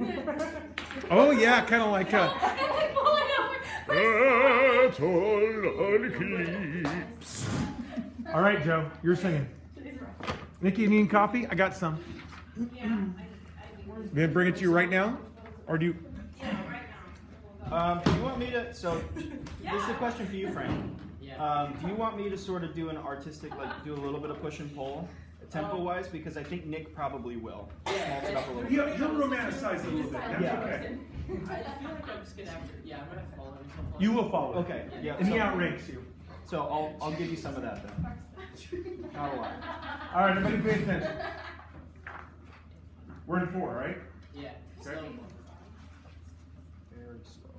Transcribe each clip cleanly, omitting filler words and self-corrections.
Oh yeah, kind of like All right, Joe, you're singing. Nikki, you need coffee? I got some. Yeah, Gonna bring it to you right now, or do you? Do you want me to? So, this is a question for you, Frank. Do you want me to sort of do an artistic, like do a little bit of push and pull, tempo-wise? Because I think Nick probably will. Small it up a little bit. He'll romanticize it a little bit. That's Yeah. okay. I feel like I'm just gonna have to. Yeah, I'm gonna follow him. You will follow. Okay. Yeah. And he outranks you. So I'll give you some of that then. Not a lot. All right, everybody, pay attention. We're in 4, right? Yeah. Okay. Very slow.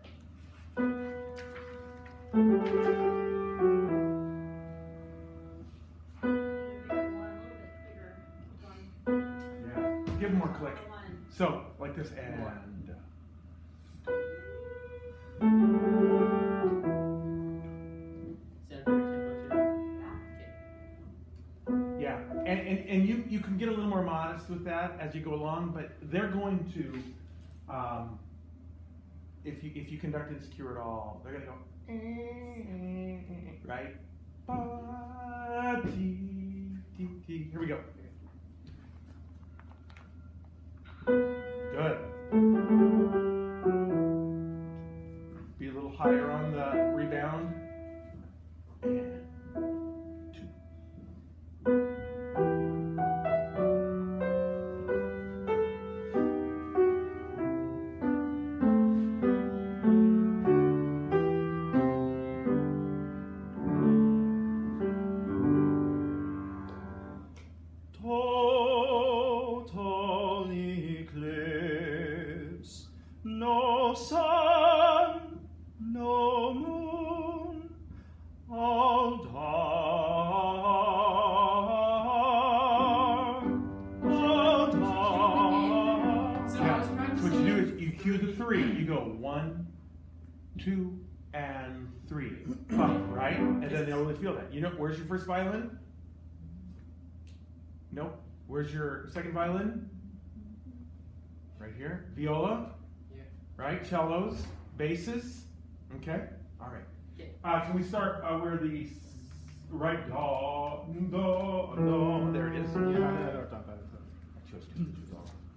Yeah. Give him more click. So, like this, and. Yeah, and you can get a little more modest with that as you go along, but they're going to, if you conduct insecure at all, they're gonna go, right? Here we go. Good. Be a little higher on the rebound. And 2. Total eclipse, no sun, no moon, all dark, all dark. So what you do is you cue the 3. You go 1, 2, and 3. Up, right? And then they'll really feel that. You know, where's your first violin? Nope. Where's your second violin? Right here. Viola? Yeah. Right? Cellos? Basses? Okay? All right. Yeah. Can we start where the right do, there it is. Yeah. I chose to choose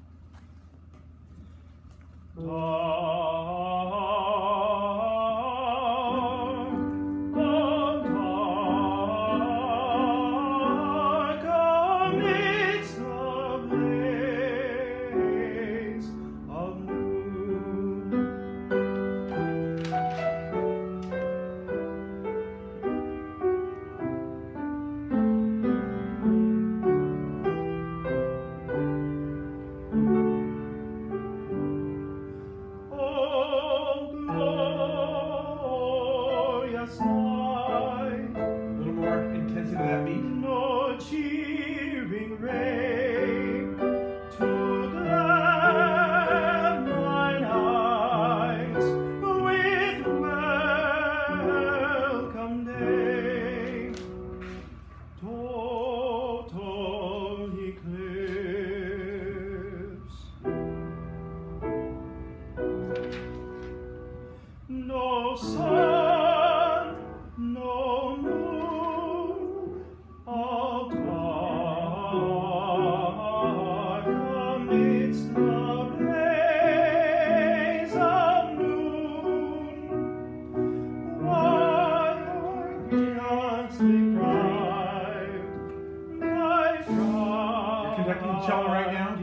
cello right now?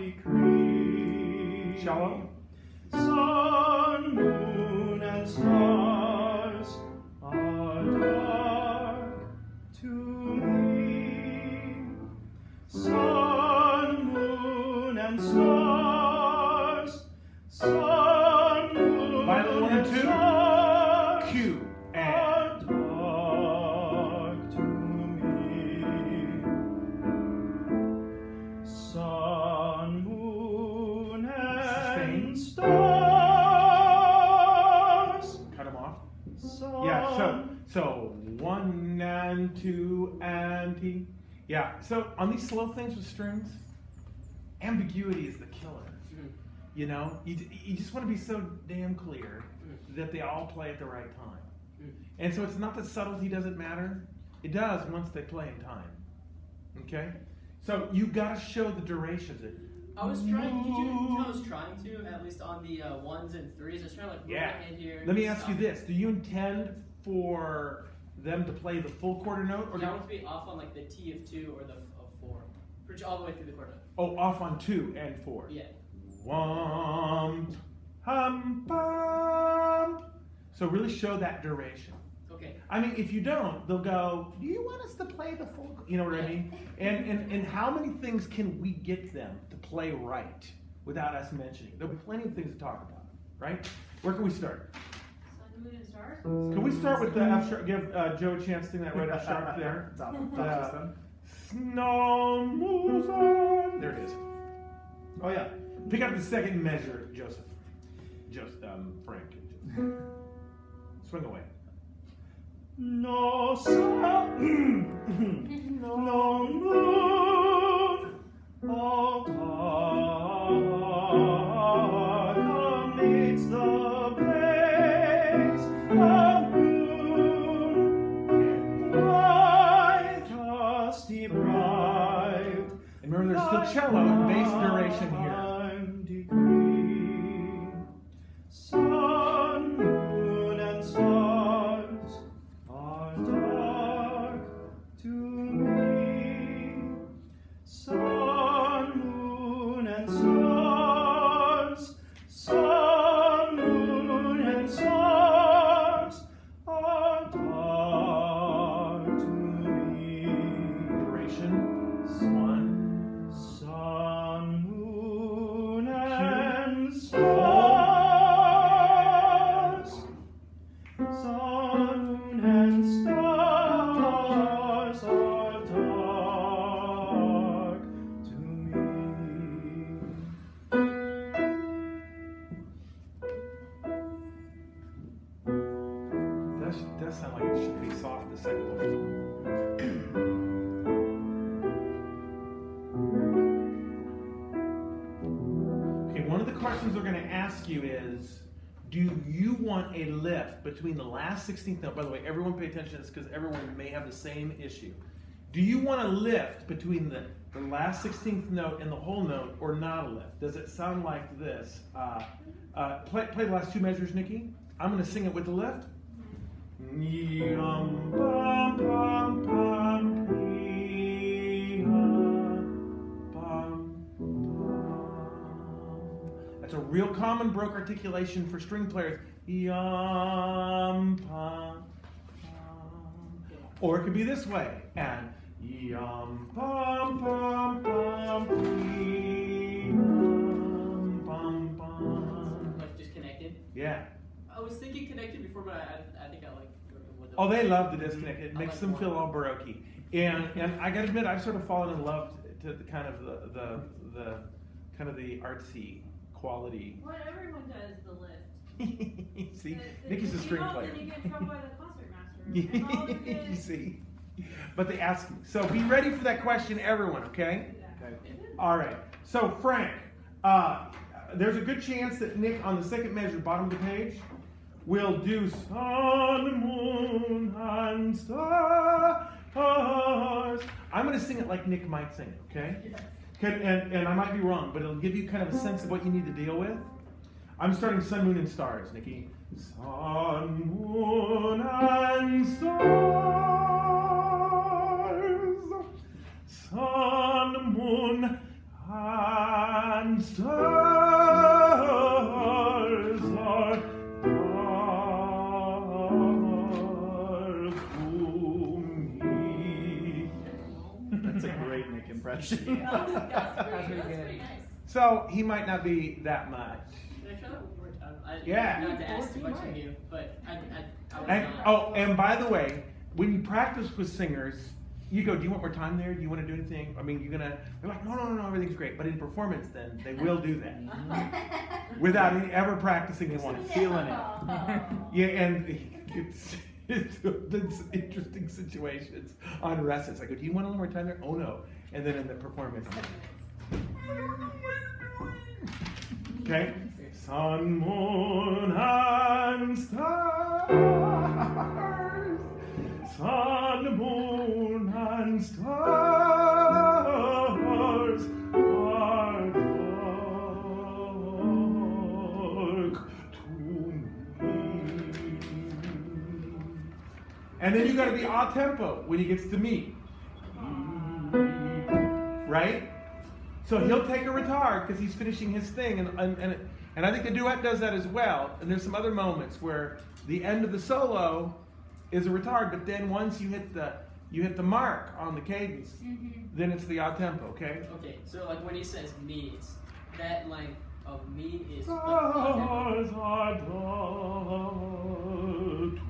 Cello? Sun, moon, and stars are dark to me. Sun, moon, and stars. Sun, moon, Violin 1 and 2. stars Q. are dark to me. Sun, moon, and stars. Cut them off. Sun. Yeah, so 1 and 2 and T. Yeah, so on these slow things with strings, ambiguity is the killer. You know, you just want to be so damn clear that they all play at the right time. And so it's not that subtlety doesn't matter. It does once they play in time. Okay? So you got to show the durations. I was trying to, at least on the ones and threes. I was trying to like move my hand here. Let me ask you this. Do you intend for them to play the full quarter note? Or I want to be off on like the T of 2 or the of 4. All the way through the quarter note. Oh, off on 2 and 4. Yeah. Womp, hum, bum. So really show that duration. Okay. I mean, if you don't, they'll go, do you want us to play the full, you know what I mean? And how many things can we get them to play right without us mentioning? There'll be plenty of things to talk about, right? Where can we start? Sun, moon, and stars? Can we start with the F sharp, give Joe a chance to sing that right F sharp there? Snow moves on. There it is. Oh yeah. Pick up the second measure, Joseph. Frank. Swing away. No sun, no moon, all dark amidst the blaze of moon, and bright, thus deprived. And remember, there's still cello and bass duration here. Sun, moon, and stars are dark to me. Sun, moon, and stars. Sun, moon, and stars are dark to me. Duration. Sun, moon, and stars. Sun, moon, and stars are dark to me. That does sound like it should be soft the second one. Okay, one of the questions we're going to ask you is, do you want a lift between the last 16th note? By the way, everyone pay attention to this because everyone may have the same issue. Do you want a lift between the last 16th note and the whole note, or not a lift? Does it sound like this? Play the last two measures, Nikki. I'm going to sing it with the lift. That's a real common Baroque articulation for string players. Or it could be this way. And like just connected? Yeah. I was thinking connected before, but I think I like. Oh, they love the disconnect. It makes them feel all Baroque. And I gotta admit, I've sort of fallen in love to the kind of the artsy quality. Well, everyone does the lift. See, Nikki's a string player. Then you get in trouble by the concertmaster. You see, but they ask me. So be ready for that question, everyone. Okay. Okay. All right. So Frank, there's a good chance that Nick on the second measure, bottom of the page, will do sun, moon, and stars. I'm going to sing it like Nick might sing it, okay? Yes. And I might be wrong, but it'll give you kind of a sense of what you need to deal with. I'm starting sun, moon, and stars, Nikki. Sun, moon, and stars. Sun, moon, and stars are That's a great Nick impression. That's pretty nice. So he might not be that much. Can I try that one more time? Yeah. Not to ask too much of you, but I was And, not. and by the way, when you practice with singers, you go, do you want more time there? Do you want to do anything? I mean, they're like, no, everything's great. But in performance, then they will do that without ever practicing in one. Feeling it. Yeah, and it's interesting situations on recitals. I go, do you want a little more time there? Oh no. And then in the performance, Okay? Sun, moon, and stars. Sun, moon, and stars are dark to me. And then you got to be a tempo when he gets to me. Right? So he'll take a retard because he's finishing his thing, and I think the duet does that as well. And there's some other moments where the end of the solo is a retard, but then once you hit the mark on the cadence, then it's the odd tempo. Okay. Okay. So like when he says me, it's that length of me is. Stars are dark to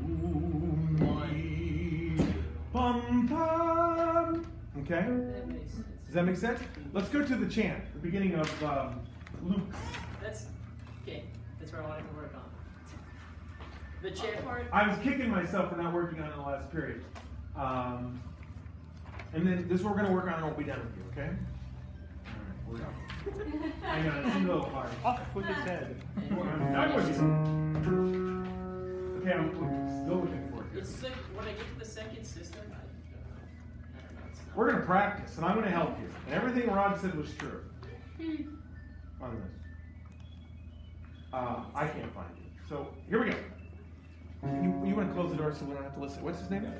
me. Bum bum. Okay. That makes sense. Does that make sense? Let's go to the chant, the beginning of Luke. That's okay. That's where I wanted to work on. The chant part. I was kicking myself for not working on it in the last period. And then this is what we're going to work on and we'll be done with you, okay? Alright, we're done. Hang on, it's a little hard. Off with his head. I'm done with you. Okay, I'm still looking for it. It's like when I get to the second system, I don't know. It's not. We're going to practice, and I'm going to help you. And everything Rod said was true on this. I can't find it. So, here we go. You want to close the door so we don't have to listen. What's his name?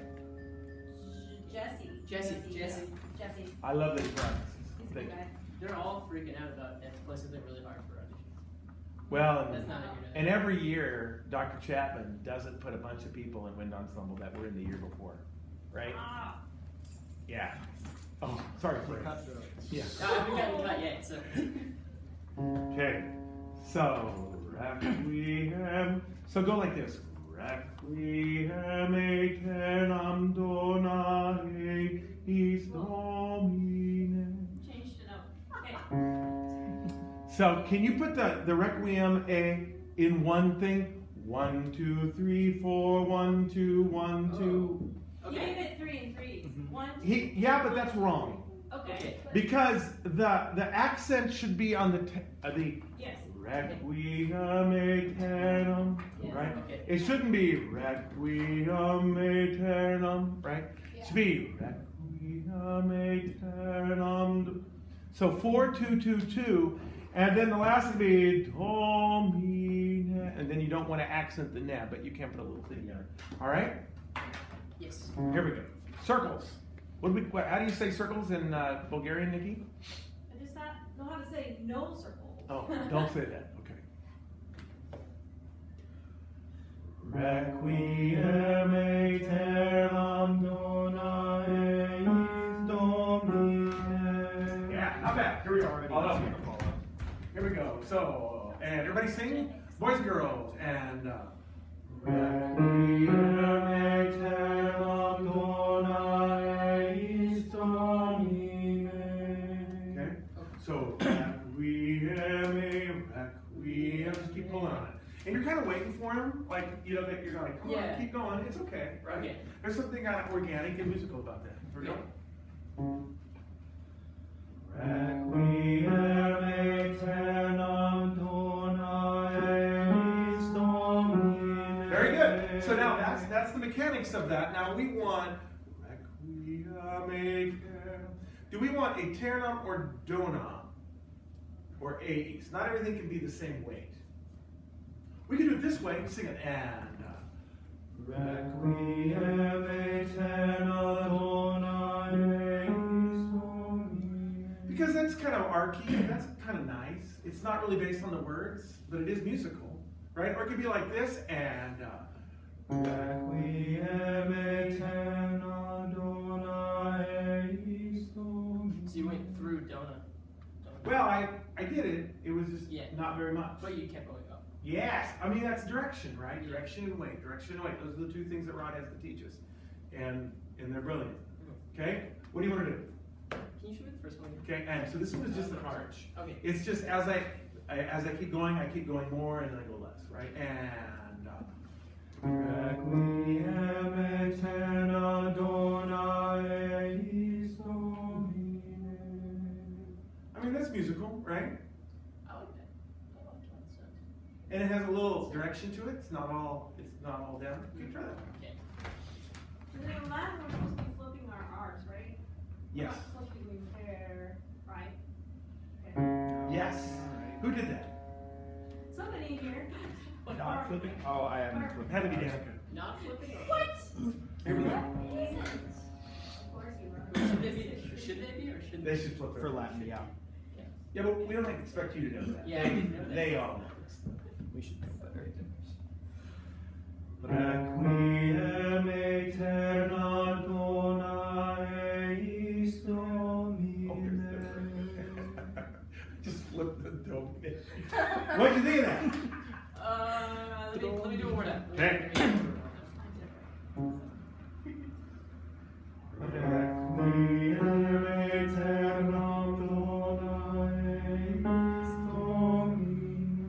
Jesse. I love that he practices. He's a good guy. They're all freaking out about that. Plus, they're really hard for audition. Well, That's not a good and every year, Dr. Chapman doesn't put a bunch of people in Wind Ensemble that were in the year before, right? Ah. Yeah. Oh, sorry, Fred. Yeah. No, I haven't gotten cut yet, so. Okay. So, Requiem. So go like this. Requiem aeternam dona eis Domine. Changed to no. Okay. So can you put the Requiem A in one thing? 1, 2, 3, 4, 1, 2, 1, 2. He gave it 3 and 3. 1, 2. Yeah, but that's wrong. Okay. Because the accent should be on the Yes. Requiem aeternam, right? Okay. It shouldn't be Requiem aeternam, right? It should be Requiem aeternam. So 4, 2, 2, 2, and then the last would be Domine, and then you don't want to accent the ne, but you can put a little thing there. All right? Yes. Here we go. Circles. How do you say circles in Bulgarian, Nikki? I just not know how to say no circles. Oh, don't say that. Okay. Requiem aeternam dona eis Domine. Yeah, not bad. Here we go. Here we go. So, and everybody sing, boys and girls, and Requiem aeternam dona eis Domine. Okay. So. Requiem, just keep pulling on it. And you're kind of waiting for him, like, you know, that you're like, come on, keep going, it's okay, right? Okay. There's something kind of organic and musical about that. Here we go. Requiem aeternam dona eis Domine. Very good. So now that's the mechanics of that. Now we want Requiem aeternam. Do we want aeternam or dona? Or A's. Not everything can be the same weight. We can do it this way. Sing it and. Requiem aeternam dona eis Domine. Because that's kind of archy and that's kind of nice. It's not really based on the words, but it is musical, right? Or it could be like this and. Requiem aeternam dona eis Domine. So you went through Dona. Well, I did it. It was just not very much. But you kept going up. Yes. I mean, that's direction, right? Yeah. Direction and weight. Direction and weight. Those are the two things that Rod has to teach us. And they're brilliant. Okay? What do you want to do? Can you show me the first one? Okay, and so this one is just an arch. Okay. It's just as I keep going more and then I go less, right? And Requiem aeternam dona eis Domine. I mean, that's musical, right? I like that. And it has a little direction to it. It's not all down. You can try that. Okay. And then last we're supposed to be flipping our R's, right? Yes. We're not supposed to be pair, right? Okay. Yes. Who did that? Somebody in here. Not flipping. Oh, I haven't flipped. Had to be ours. Danica. Not flipping. What? Here we go. Of course you were. Should they be? Should they be or shouldn't They should flip For it. Latin, yeah. Yeah, but we don't expect you to know that. Yeah, I didn't know that. They all know this. We should know better. Requiem aeternam dona eis Domine. Just flip the Domine. What'd you think of that? Let me do one more time. Okay. Requiem aeternam dona eis Domine.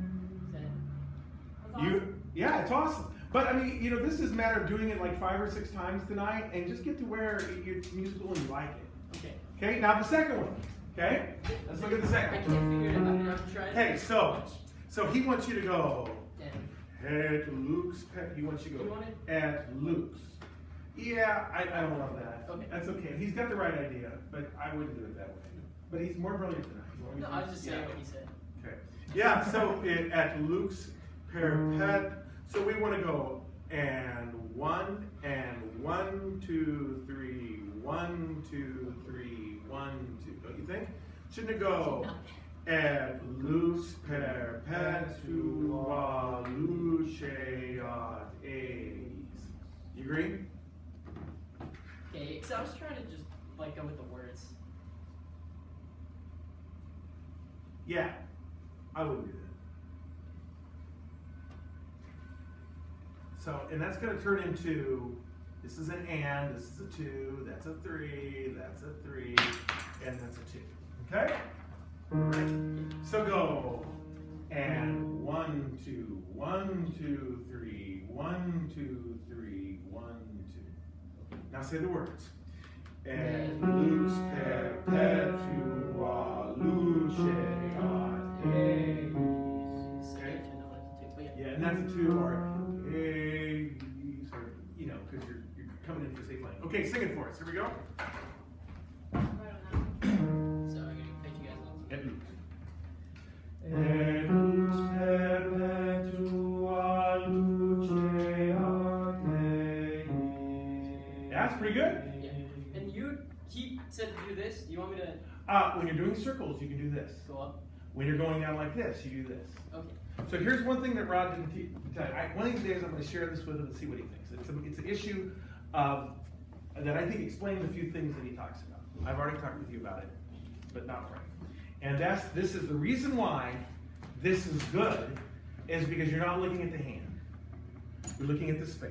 Yeah, it's awesome. But I mean, you know, this is a matter of doing it like 5 or 6 times tonight and just get to where it's musical and you like it. Okay. Okay, now the second one. Okay? Let's look at the I second can't one. figure it out. I'm trying. Okay, so he wants you to go Damn. at Luke's pet. He wants you to You go want it? at Luke's. Yeah, I don't love that. Okay. That's okay. He's got the right idea, but I wouldn't do it that way. But he's more brilliant than I. No, I was just saying what he said. Okay. Yeah, so at Luke's Perpet, so we want to go and 1 and 1, 2, 3, 1, 2, 3, 1, 2. Don't you think? Shouldn't it go et lus perpetua luceat eis? You agree? Okay, because I was trying to just like go with the words. Yeah, I wouldn't do that. So, and that's going to turn into, this is an and, this is a 2, that's a 3, that's a 3, and that's a 2. Okay? All right. So go and 1, 2, 1, 2, 3, 1, 2, 3, 1, 2. Now say the words. Et lux perpetua luceat eis. Scared to know what to do. But yeah. Yeah, and that's a 2 or eis, or you know, because you're coming in for safe line. Okay, sing it for us. Here we go. Right on that. So I'm gonna thank you guys. Et lux. Et lux perpetua luceat eis. That's pretty good. Yeah. And he said to do this. Do you want me to When you're doing circles, you can do this. go up? When you're going down like this, you do this. Okay. So here's one thing that Rod didn't tell you. One of these days I'm going to share this with him and see what he thinks. It's an issue that I think explains a few things that he talks about. I've already talked with you about it, but not Frank. And this is the reason why this is good, is because you're not looking at the hand. You're looking at the space.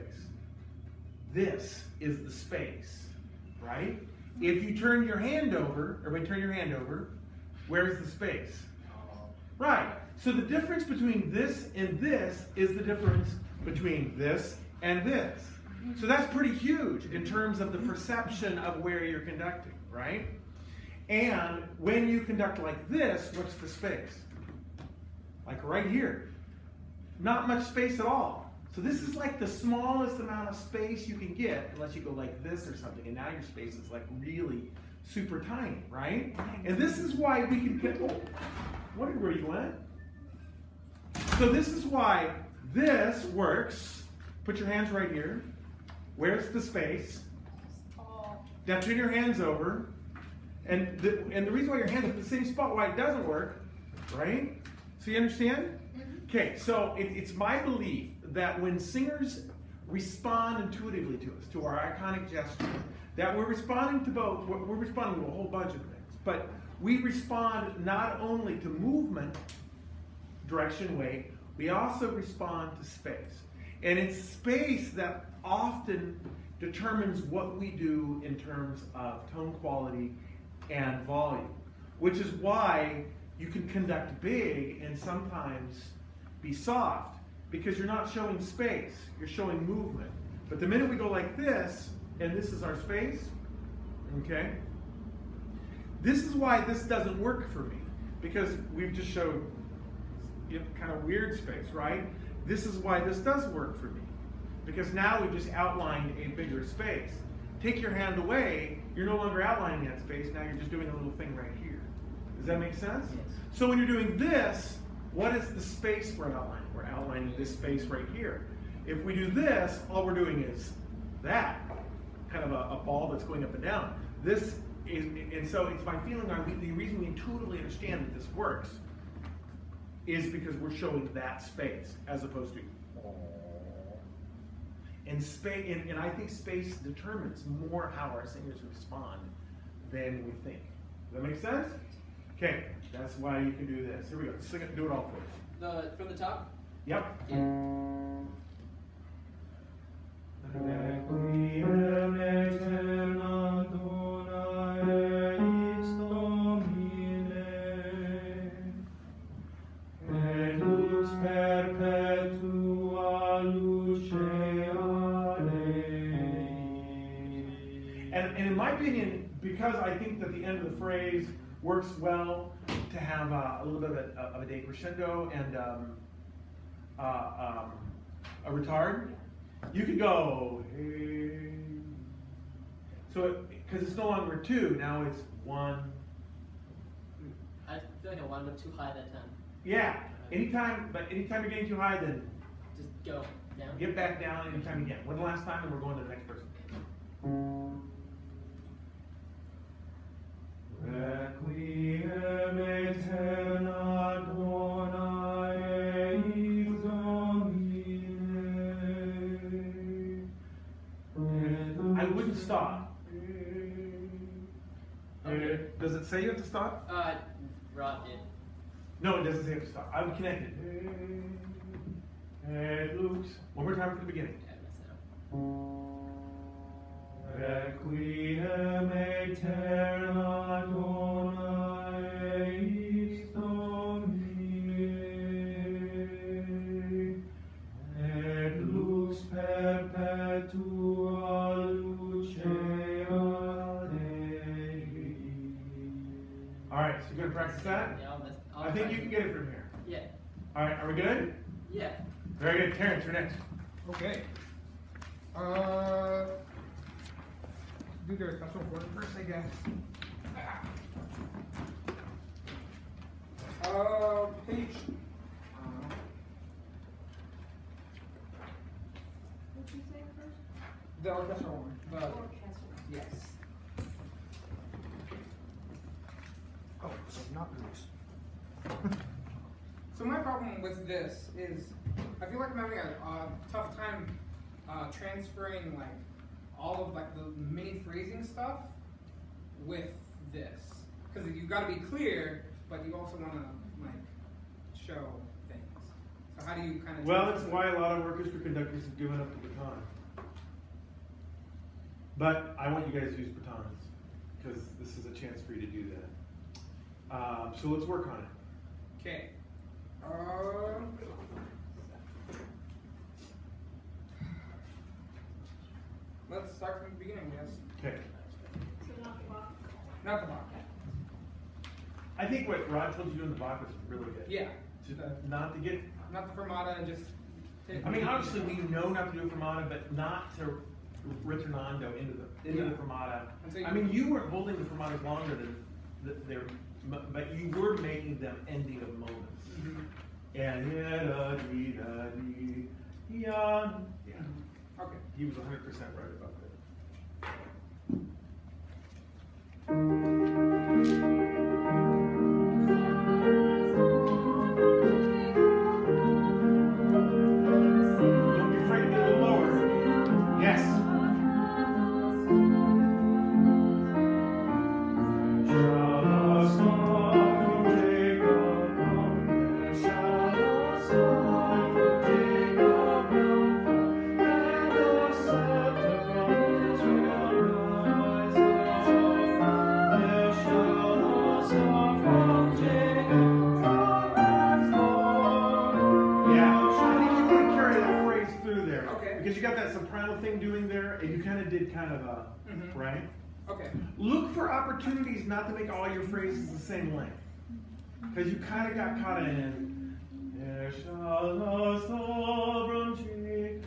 This is the space, right? If you turn your hand over, everybody turn your hand over, where's the space? Right. So the difference between this and this is the difference between this and this. So that's pretty huge in terms of the perception of where you're conducting, right? And when you conduct like this, what's the space? Like right here. Not much space at all. So this is like the smallest amount of space you can get, unless you go like this or something, and now your space is like really super tiny, right? And this is why we can get, oh, wondered where you went. So this is why this works. Put your hands right here. Where's the space? Now turn your hands over. And the reason why your hands are at the same spot why it doesn't work, right? So you understand? Okay, so it's my belief that when singers respond intuitively to us, to our iconic gesture, that we're responding to both, we're responding to a whole bunch of things, but we respond not only to movement, direction, weight, we also respond to space. And it's space that often determines what we do in terms of tone quality and volume, which is why you can conduct big and sometimes be soft, because you're not showing space, you're showing movement. But the minute we go like this, and this is our space, okay? This is why this doesn't work for me, because we've just showed kind of weird space, right? This is why this does work for me. Because now we've just outlined a bigger space. Take your hand away, you're no longer outlining that space, now you're just doing a little thing right here. Does that make sense? Yes. So when you're doing this, what is the space we're outlining? We're outlining this space right here. If we do this, all we're doing is that, kind of a ball that's going up and down. This is, and so it's my feeling the reason we intuitively understand that this works is because we're showing that space as opposed to and space, and I think space determines more how our singers respond than we think. Does that make sense? Okay, that's why you can do this. Here we go. Sing it, do it all for us. From the top? Yep. Requiem aeterna dona eis Domine, et lux perpetua lucea Dei. And in my opinion, because I think that the end of the phrase works well to have a little bit of a decrescendo and a retard, you could go, hey. So, because it's no longer 2, now it's 1. I feel like I wound up too high that time. Yeah, anytime you're getting too high, then Just go down. get back down anytime you can. When the last time, and we're going to the next person. Requiem aeterna dona eis Domine. I wouldn't stop. Okay. Does it say you have to stop? Rod did. No, it doesn't say you have to stop. I'm connected. It looks. One more time from the beginning. Okay, I messed it up. Requiem aeterna dona eis Domine, et lux perpetua lucea Dei. All right, so you're gonna practice that. Yeah, I think you can get it from here. Yeah. All right, are we good? Yeah. Very good. Terrence, you're next. Okay. Do their special word first, I guess. Page. What'd you say first? The orchestral one. Orchestral. Yes. Oh, so not loose. So my problem with this is, I feel like I'm having a tough time transferring like all of like the mini phrasing stuff with this, because you got to be clear, but you also want to like show things. So how do you kind of? Well, it's why a lot of orchestra conductors have given up the baton. But I want you guys to use batons because this is a chance for you to do that. So let's work on it. Okay. Let's start from the beginning, yes. Okay. So not the box. Not the box. I think what Rod told you to do in the Bach was really good. Yeah. Not to get. Not the fermata, and just. I mean, obviously we know not to do a fermata, but not to ritornando into the fermata. Until I mean, you weren't holding the fermatas longer than but you were making them ending of moments. Mm-hmm. And yeah. Okay. He was 100% right about Don't be afraid to be a little lower. Yes. Because you got that soprano thing doing there, and you kind of did kind of a, right? Okay. Look for opportunities not to make all your phrases the same length. Because you kind of got caught in, There shall a soul from Jacob,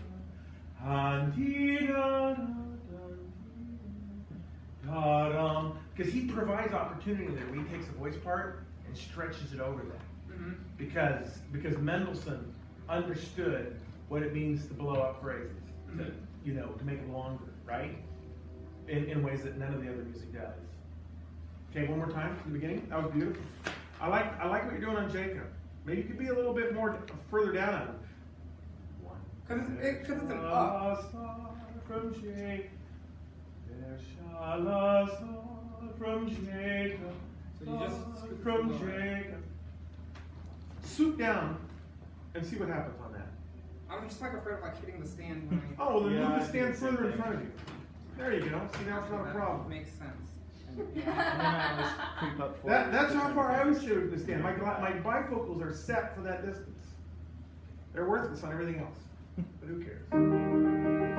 because he provides opportunity there where he takes the voice part and stretches it over that. Mm-hmm. Because Mendelssohn understood what it means to blow up phrases, to make them longer, right? In ways that none of the other music does. Okay, one more time from the beginning. That was beautiful. I like what you're doing on Jacob. Maybe you could be a little bit more further down on it. Because it's an up. A star from Jacob. There shall a star from Jacob. So you just Star from Jacob. Swoop down and see what happens on that. I'm just like afraid of like hitting the stand when I. Oh, well then Yeah, move I the stand think further in so. front of you. There you go. See, now it's not a That problem. Makes sense. And then I always creep up forward. That's how far I always sit with the stand. My bifocals are set for that distance. They're worthless on everything else. But who cares?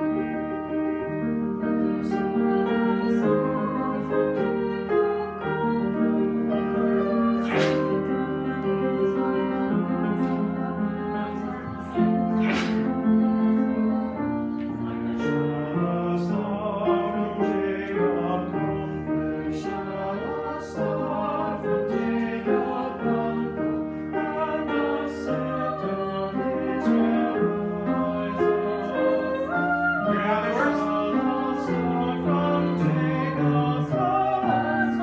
A star from Jacob come. There shall a star from Jacob come. And the set of Israel rises. You know how that works? A star from Jacob comes.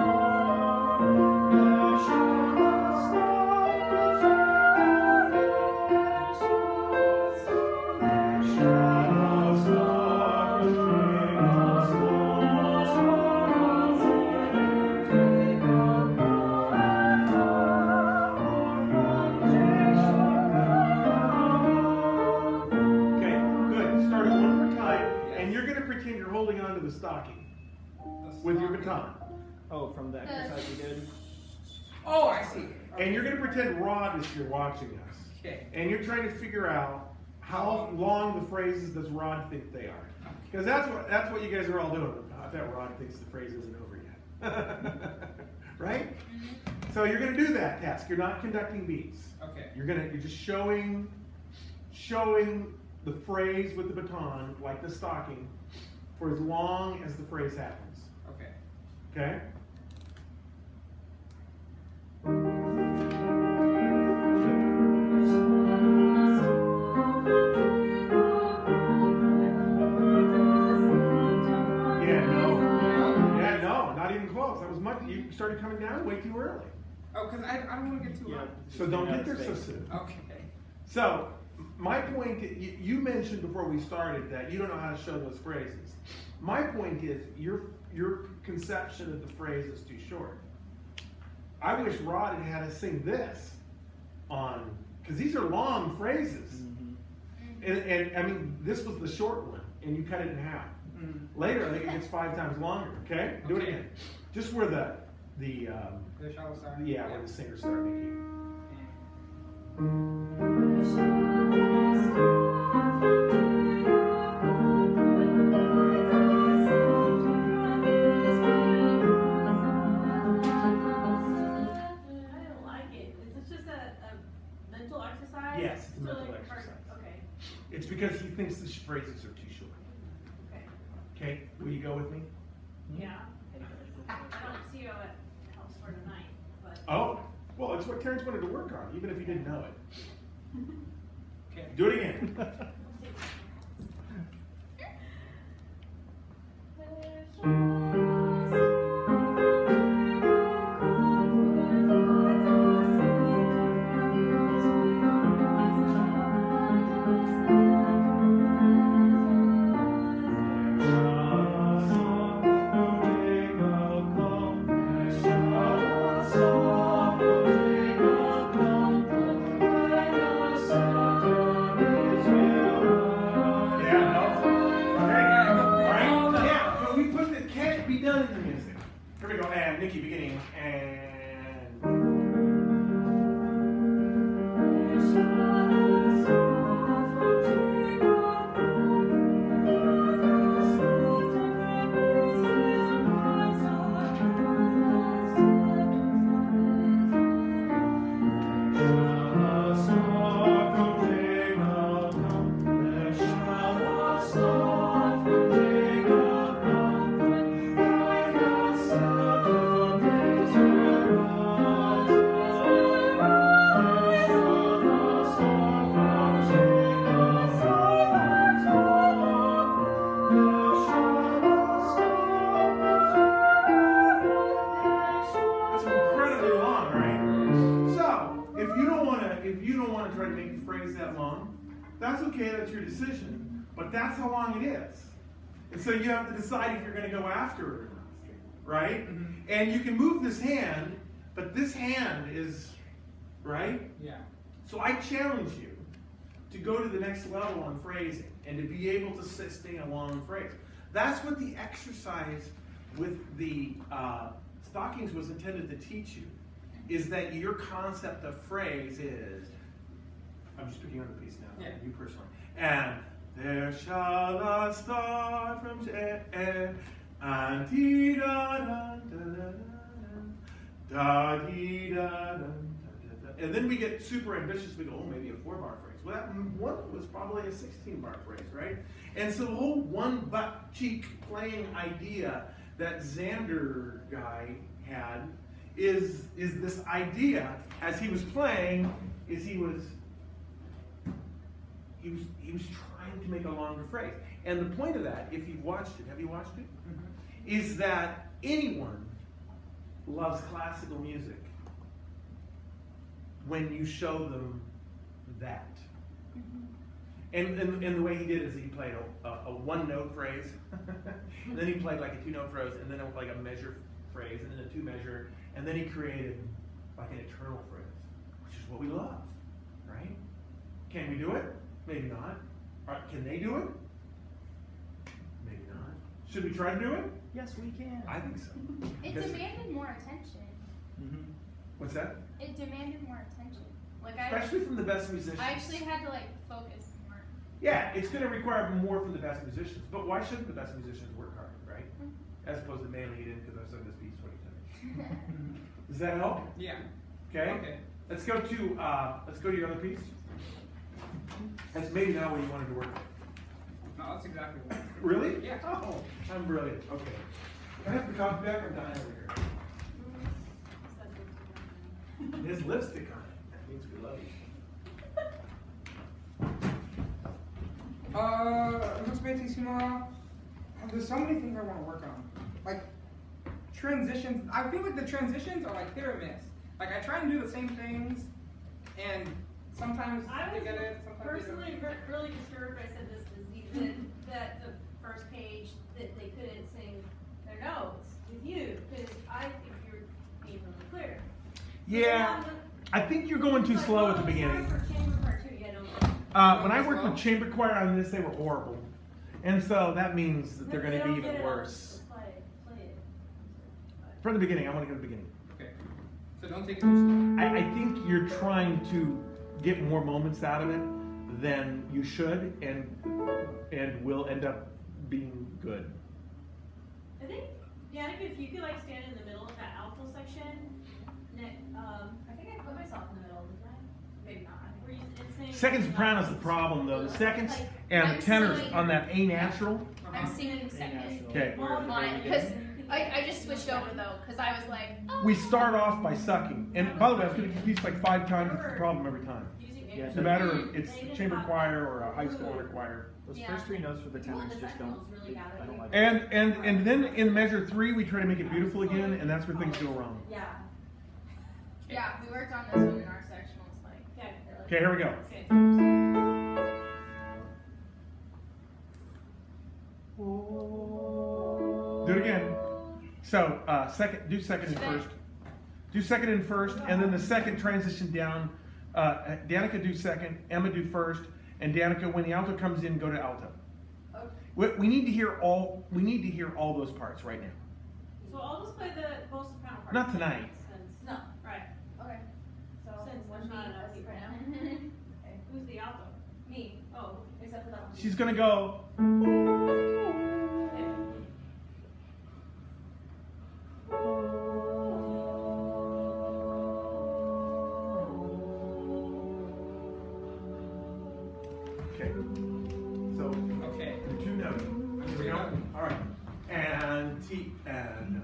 There shall a star from Jacob rise. There shall a star from Okay, good. Start it one more time. And you're going to pretend you're holding onto the stocking with your baton. Oh, from the exercise we did? Oh, I see. And you're going to pretend Rod is here watching us. Okay. And you're trying to figure out how long the phrases does Rod think they are. Because that's what you guys are all doing. I bet Rod thinks the phrase isn't over yet. Right? So you're going to do that task. You're not conducting beats. Okay. You're just showing the phrase with the baton, like the stocking, for as long as the phrase happens. Okay. Okay? Yeah, no, not even close. That was much. You started coming down way too early. Oh, because I don't want to get too Yeah. high. So don't get there so soon. Okay. So, my point, you mentioned before we started that you don't know how to show those phrases. My point is, your conception of the phrase is too short. I wish Rod had us sing this on, because these are long phrases. And I mean, this was the short one, and you cut it in half. Later, I think it gets 5 times longer, okay? Do it Okay. again. Just where the There shall a star. where the singer started making. I don't like it. Is this just a mental exercise? Yes, it's a So, mental like, exercise. Okay. It's because he thinks the phrases are too short. Okay. Okay, will you go with me? Yeah. I don't see how it helps for tonight, but. Oh, well, it's what Terrence wanted to work on, even if he didn't know it. Okay. Do it again. Israel that long. That's okay, that's your decision. But that's how long it is. And so you have to decide if you're going to go after it or not. Right? Mhm. And you can move this hand, but this hand is, right? Yeah. So I challenge you to go to the next level on phrasing and to be able to sustain a long phrase. That's what the exercise with the stockings was intended to teach you, is that your concept of phrase is, I'm just picking on the piece now, Yeah. you personally, and there shall a star from and dee da da da da da dee da da da. And then we get super ambitious. We go, oh, maybe a 4-bar phrase. Well, that one was probably a 16-bar phrase, right? And so the whole one butt cheek playing idea that Xander guy had is this idea as he was playing is he was trying to make a longer phrase. And the point of that, if you've watched it, have you watched it? Mhm. Is that anyone loves classical music when you show them that. And the way he did is he played a one-note phrase, and then he played like a 2-note phrase, and then like a measure phrase, and then a 2-measure, and then he created like an eternal phrase, which is what we love, right? Can we do it? Maybe not. Can they do it? Maybe not. Should we try to do it? Yes, we can. I think so. It Because- demanded more attention. Mm-hmm. What's that? It demanded more attention. Like Especially from the best musicians. I actually had to like focus more. Yeah, it's going to require more from the best musicians. But why shouldn't the best musicians work hard, right? As opposed to mailing it in because I've sung this piece 20 times. Does that help? Yeah. Okay. Okay. Let's go to your other piece. That's maybe not what you wanted to work with. No, that's exactly what. Really? Yeah. Oh, I'm brilliant. Okay. Can I have the coffee back? I'm dying over here. His lipstick on it. That means we love you. Looks bellissimo. There's so many things I want to work on. Like, transitions. I feel like the transitions are like hit or miss. Like, I try and do the same things, and sometimes I they was get it, sometimes they personally don't. really disturbed. I said this to Z, that the first page that they couldn't sing their notes with you because I think you're being really clear. Yeah. I think you're going too slow at the beginning. For chamber part 2, yeah, no. When I worked with chamber choir on this, they were horrible. And so that means that they're If going they to be don't get even it, I'll worse. just play it. From the beginning, I want to go to the beginning. Okay. So don't take it too slow. I think you're trying to get more moments out of it than you should, and will end up being good. I think, Danica, if you could like stand in the middle of that alto section, I think I put myself in the middle, didn't I? Maybe not. Were you singing? Second soprano's the problem, though. The seconds and the tenors on that A natural. I'm singing second. Okay. Because I just switched over though, because I was like, oh. We start off by sucking. And by the way, I was going to repeat like 5 times. It's the problem every time. Yeah, No matter if it's a chamber choir or a high school honor choir. Those Yeah. first 3 notes for the tenors just don't. I don't like. And then in measure 3, we try to make it beautiful again, and that's where things go wrong. Yeah. Yeah, we worked on this one in our sectionals. Like, Okay. Okay, here we go. Okay. Do it again. So do second and first. Do second and first, and then the second transition down. Danica do second, Emma do first, and Danica, when the alto comes in, go to alto. Okay. We need to hear all. We need to hear all those parts right now. So I'll just play the both soprano part. Not tonight. Since, No. right. Okay. So Since one there's not beat enough us people. right now. Okay. Who's the alto? Me. Oh. Except for that one. She's gonna go. Okay. Okay. So Okay. the 2 notes. Here we go. All right. And T and.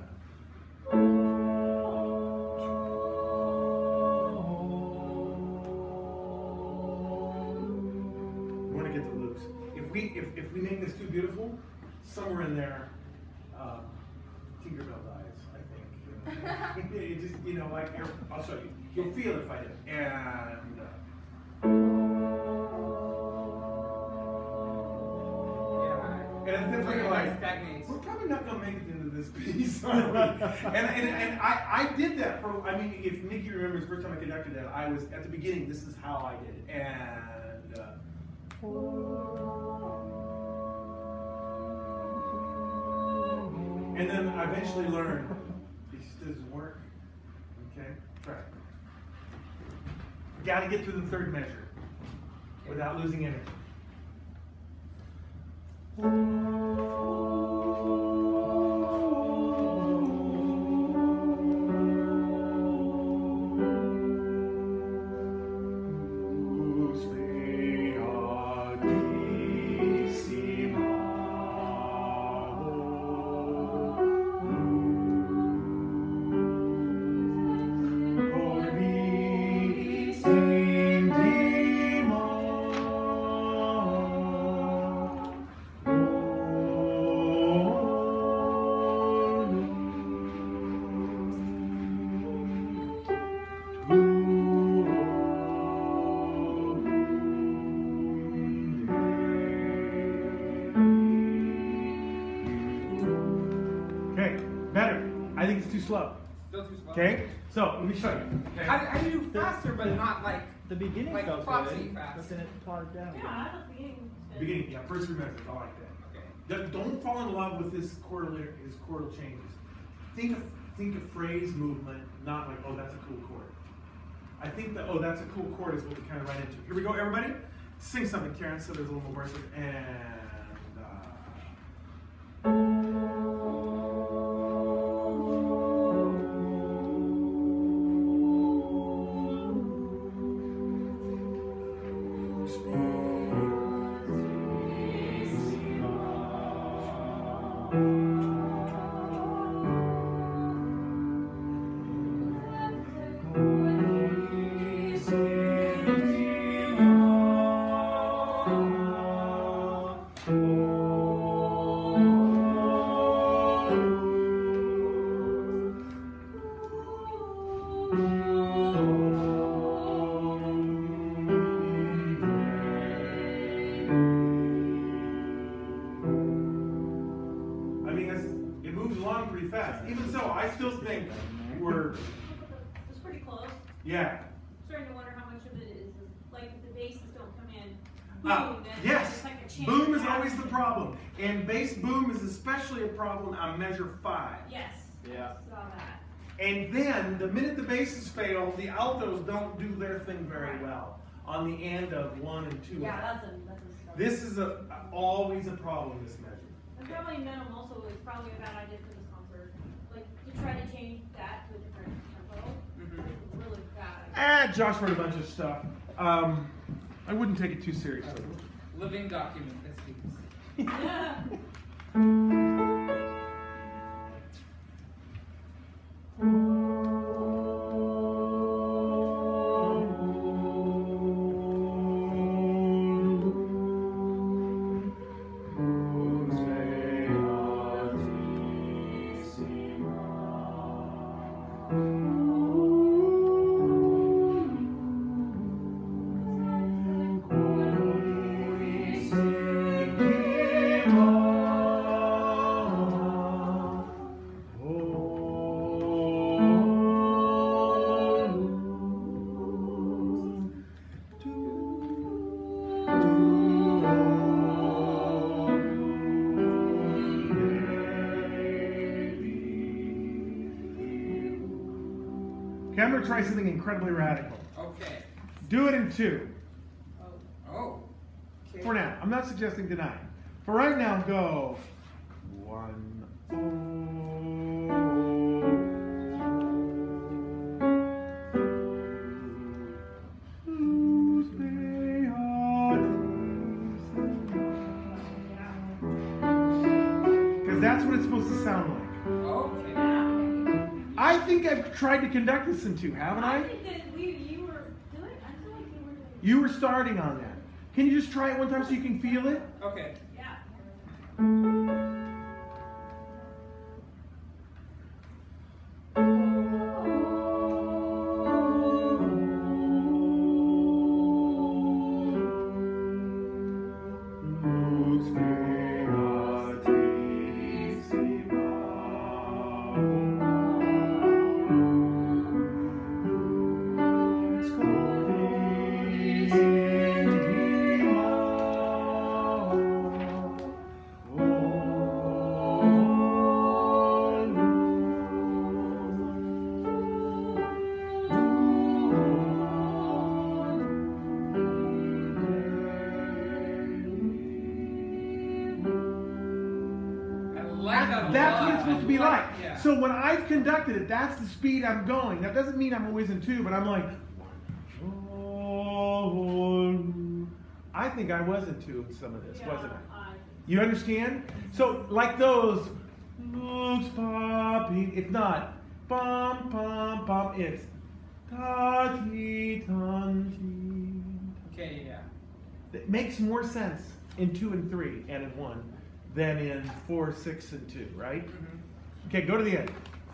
We want to get the loops. If we make this too beautiful, somewhere in there, Tinkerbell dies. I think. It just like here, I'll show you. You'll feel it if I do. And. And then Like, we're like, stagnates. we're probably not going to make it into this piece, are we? and I did that for, I mean, if Nikki remembers the first time I conducted that, I was, at the beginning, this is how I did it. And then I eventually learned, this doesn't work. Okay, try it. Got to get through the third measure without losing energy. Slow. Still too slow. Okay, so let me show you. Okay. I do faster, but not like the beginning like felt Foxy good, fast. but then it plodded down. Yeah, I don't think. Beginning, yeah, first three measures, I like that. Okay. Don't fall in love with his chordal changes. Think of phrase movement, not like, oh, that's a cool chord. I think that, oh, that's a cool chord is what we kind of run into. Here we go, everybody. Sing something, Karen, so there's a little more verses. Even so, I still think we're. It's pretty close. Yeah. I'm starting to wonder how much of it is like if the basses don't come in. Boom, then yes. it's like a change. Boom is always the problem, and bass boom is especially a problem on measure 5. Yes. Yeah. I saw that. And then the minute the basses fail, the altos don't do their thing very well on the end of 1 and 2. Yeah, that's a. This is always a problem. This measure. And probably minimum also is probably a bad idea for this concert. Like to try to change that to a different tempo. It's really bad. Josh wrote a bunch of stuff. I wouldn't take it too seriously. Living document, this week's. Yeah. Okay, I'm going to try something incredibly radical. Okay. Do it in 2. Oh. Okay. For now. I'm not suggesting denying. For right now, go 1, because that's what it's supposed to sound like. Okay. I think I've tried to conduct this in 2, haven't I? I think that you were doing. I feel like you were doing. You were starting on that. Can you just try it one time so you can feel it? Okay. Yeah. like that a That's lot. what it's supposed to be like. Yeah. So when I've conducted it, that's the speed I'm going. That doesn't mean I'm always in 2, but I'm like, I think I was in 2 in some of this, wasn't I? You understand? So like those, looks poppy. It's not bum bum bum. It's ta ti tan ti. Okay, yeah. It makes more sense in 2 and 3 and in 1 than in 4, 6, and 2, right? Mm-hmm. Okay, go to the end.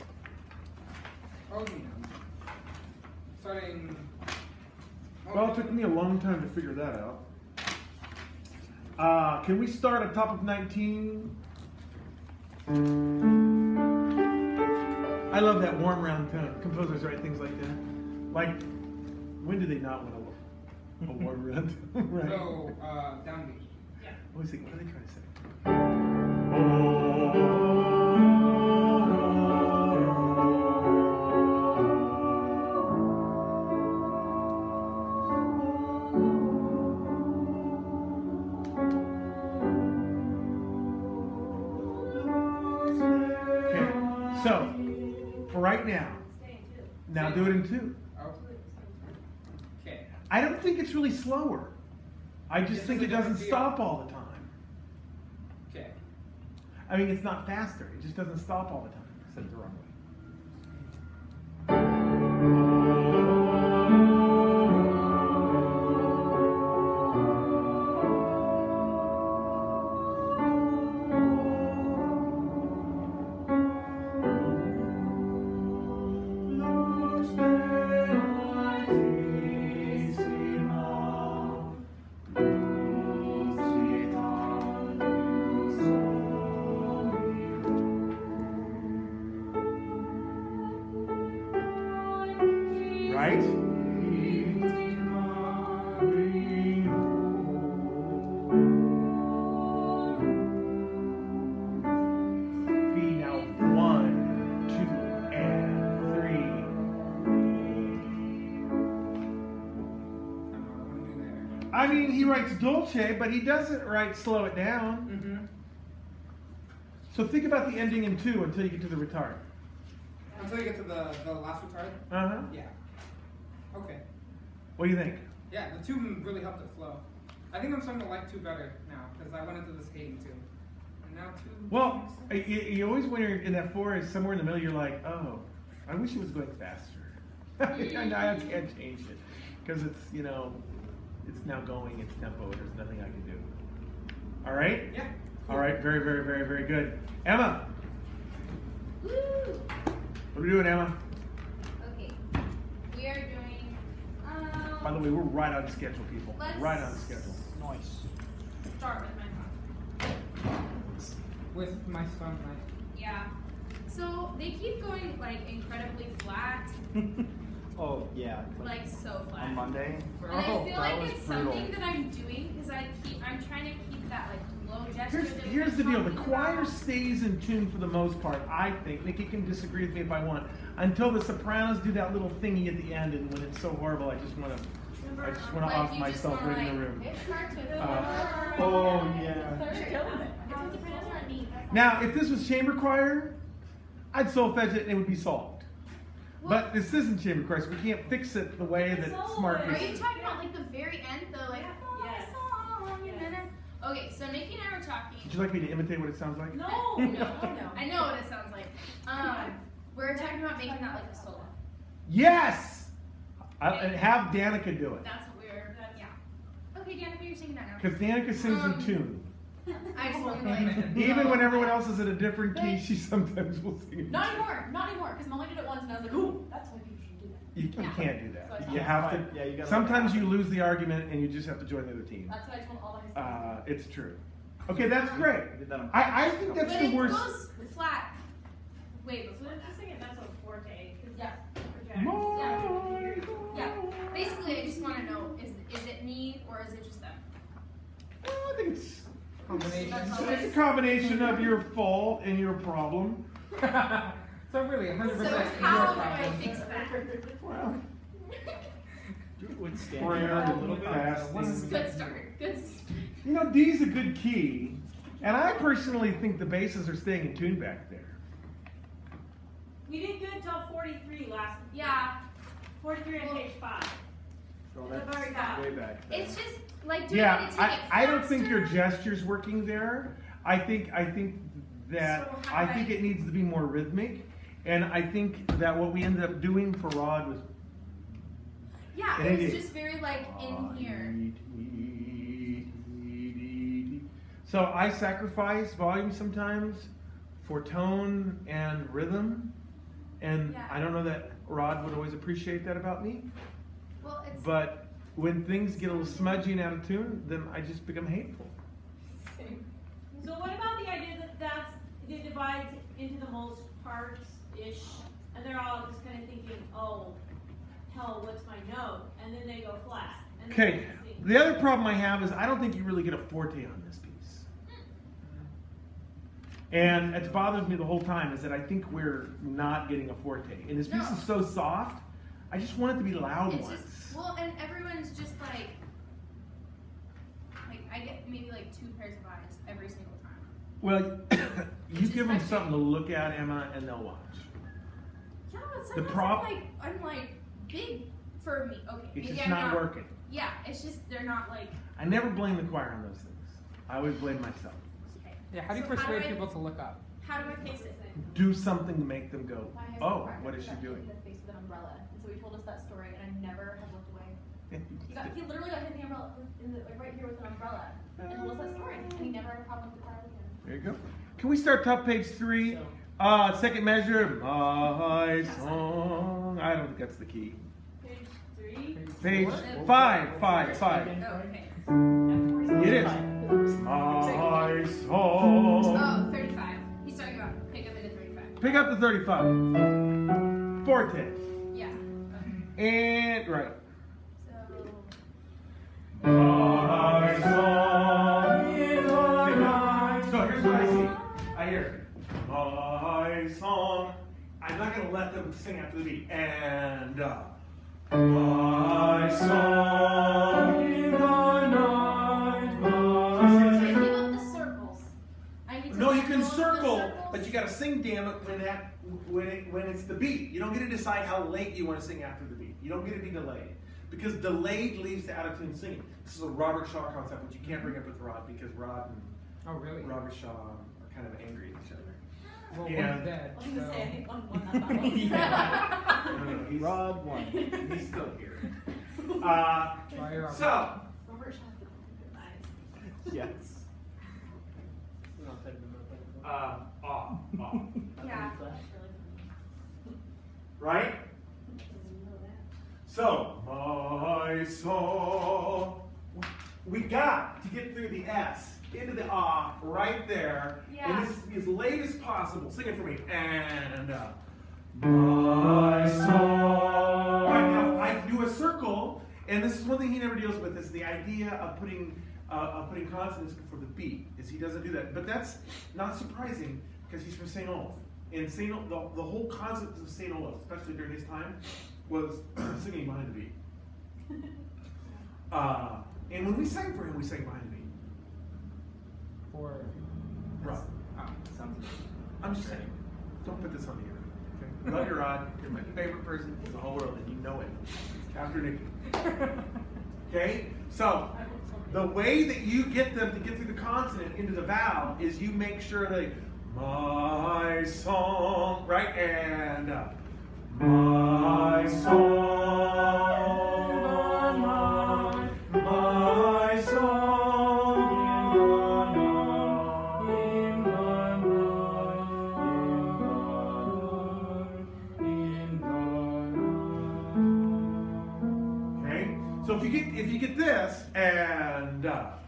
Oh, yeah. Starting. Well, it took me a long time to figure that out. Can we start at top of 19? I love that warm round tone. Composers write things like that. Like, when do they not want a warm round tone? Right. So, downbeat. Yeah. What are they trying to say? So, for right now, now do it in 2. Oh. Okay. I don't think it's really slower. I just It's think a it doesn't different feel. stop all the time. Okay. I mean, it's not faster. It just doesn't stop all the time. I said it the wrong way. Right? B now 1, 2, and 3. I don't know what I'm gonna do there. I mean, he writes dolce, but he doesn't write slow it down. Mm-hmm. So think about the ending in 2 until you get to the retard. Until you get to the last retard? Uh-huh. Yeah. Okay. What do you think? Yeah, the 2 really helped it flow. I think I'm starting to like 2 better now, because I went into this hating 2. And now 2. Well, you always when you're in that 4 is somewhere in the middle, you're like, oh, I wish it was going faster. And I can't change it. Because it's, you know, it's now going, it's tempo, there's nothing I can do. All right? Yeah. All right, very, very, very, very good. Emma, Woo! what are we doing, Emma? Okay. We are doing. By the way, we're right on schedule, people. Let's- Right on schedule. Nice. Start with my song. With my son, Yeah. So they keep going like incredibly flat, Oh yeah. like so flat. On Monday. And I feel that like was it's brutal. something that I'm doing because I'm trying to keep that like low gesture. that we Here's the were deal. The talking choir about. stays in tune for the most part, I think. Nikki can disagree with me if I want. Until the sopranos do that little thingy at the end, and when it's so horrible, I just want to Like, off you myself just wanna, right in the like, room. It starts with. Oh yeah. It's sopranos are on me. Now, if this was chamber choir, I'd solfege it and it would be solved. But this isn't chamber choir, so we can't fix it the way that smart Are people. you talking about like the very end though, like Yes. song, you know? Okay, so Nikki and I were talking. Would you like me to imitate what it sounds like? No, I know what it sounds like. We're talking about making that like a solo. Yes! And have Danica do it. That's what yeah. Okay, Danica, you're singing that now. Because Danica sings in tune. I just want to like. Even when everyone else is at a different key, she sometimes will sing in Not tune. anymore, because Molly did it once and I was like, ooh, that's why people should do that. You can't do that. So You I have Yeah, to. you gotta Sometimes let it you lose the argument and you just have to join the other team. That's what I told all my students. It's true. Okay, that's great. I did that on I think that's But the it worst. goes flat. Wait, So before then that. just sing it that's on forte. Yeah. More. Yeah. Basically, I just want to know: is it me or is it just them? Well, I think it's Combination. That's all. a combination of your fault and your problem. So really, 100% So your how do I problem. fix that? Well, Would stand Prayer a a little bit. fast. Good start. Good. You know, D's a good key. And I personally think the basses are staying in tune back there. We did good till 43 last. Yeah. 43 on page 5. Oh, The that's very top. way back there. It's just like doing Yeah, it to take it I don't think your faster. gesture's working there. I think that So how do I- it needs to be more rhythmic, and I think that what we ended up doing for Rod was Yeah, And it it was is. just very like in here. So I sacrifice volume sometimes for tone and rhythm, and Yeah. I don't know that Rod would always appreciate that about me. Well, it's But when things get a little smudgy and out of tune, then I just become hateful. So what about the idea that it divides into the most parts-ish, and they're all just kind of thinking, oh, hell, what's my note? And then they go flat. And then Okay, they sing. the other problem I have is I don't think you really get a forte on this piece. And it's bothered me the whole time is that I think we're not getting a forte. And this piece No. is so soft, I just want it to be loud it's once. just well, and everyone's just like I get maybe like 2 pairs of eyes every single time. Well, you Which give is them frustrating. something to look at, Emma, and they'll watch. Yeah, but The sometimes prop- I'm like big for me. Okay, It's maybe just I'm not working. Yeah, it's just they're not like. I never blame the choir on those things. I always blame myself. Okay. Yeah, how do you So how persuade do I- people to look up? How do I fix it? Do something to make them go, My high school oh, practice what is she got hit doing? in the face with an umbrella, and so he told us that story, and I never have looked away. He literally got hit in the umbrella, like right here with an umbrella, and told us that story, and he never had a problem with the crowd again. There you go. Can we start top page 3? Second measure, my song. I don't think that's the key. Page 3. Page Four? 5. Oh, okay. It is. My song. Oh, 35. He's talking about pick up into 35. Pick up the 35. Forte. Yeah. And, right. So. My song in the night. So here's what I see. I hear my song. I'm not going to let them sing after the beat. And my song in the night. So give up the circles. I need to No, you let can go of the circle, circles. but you got to sing, damn it, when it's the beat. You don't get to decide how late you want to sing after the beat. You don't get to be delayed. Because delayed leads to out-of-tune singing. This is a Robert Shaw concept, which you can't bring up with Rod because Rod and Oh, really? Robert Shaw are kind of angry at each other. Well, Yeah. one's dead. I was gonna so- say, I think on one that battle. No, he's, Rod won. he's still here. Try your So, Robert Shaw's the nice. Yes. Yeah. right? So, my song. We got to get through the S into the ah right there. Yeah. And this is to be as late as possible. Sing it for me. And my song. Right now, I do a circle, and this is one thing he never deals with: is the idea of putting consonants before the beat. Is he doesn't do that, but that's not surprising because he's from St. Olaf. And St. Olaf, the whole concept of St. Olaf, especially during his time, was singing behind the beat. And when we sang for him, we sang behind the beat. For Rod. Sounds good. I'm just saying, don't put this on the internet. Okay? Love your Rod. You're my favorite person in the whole world, and you know it. After Nikki. Okay? So, the way that you get them to get through the consonant into the vowel is you make sure they, my song, right? And my song, my song in the night. Okay? So if you get this and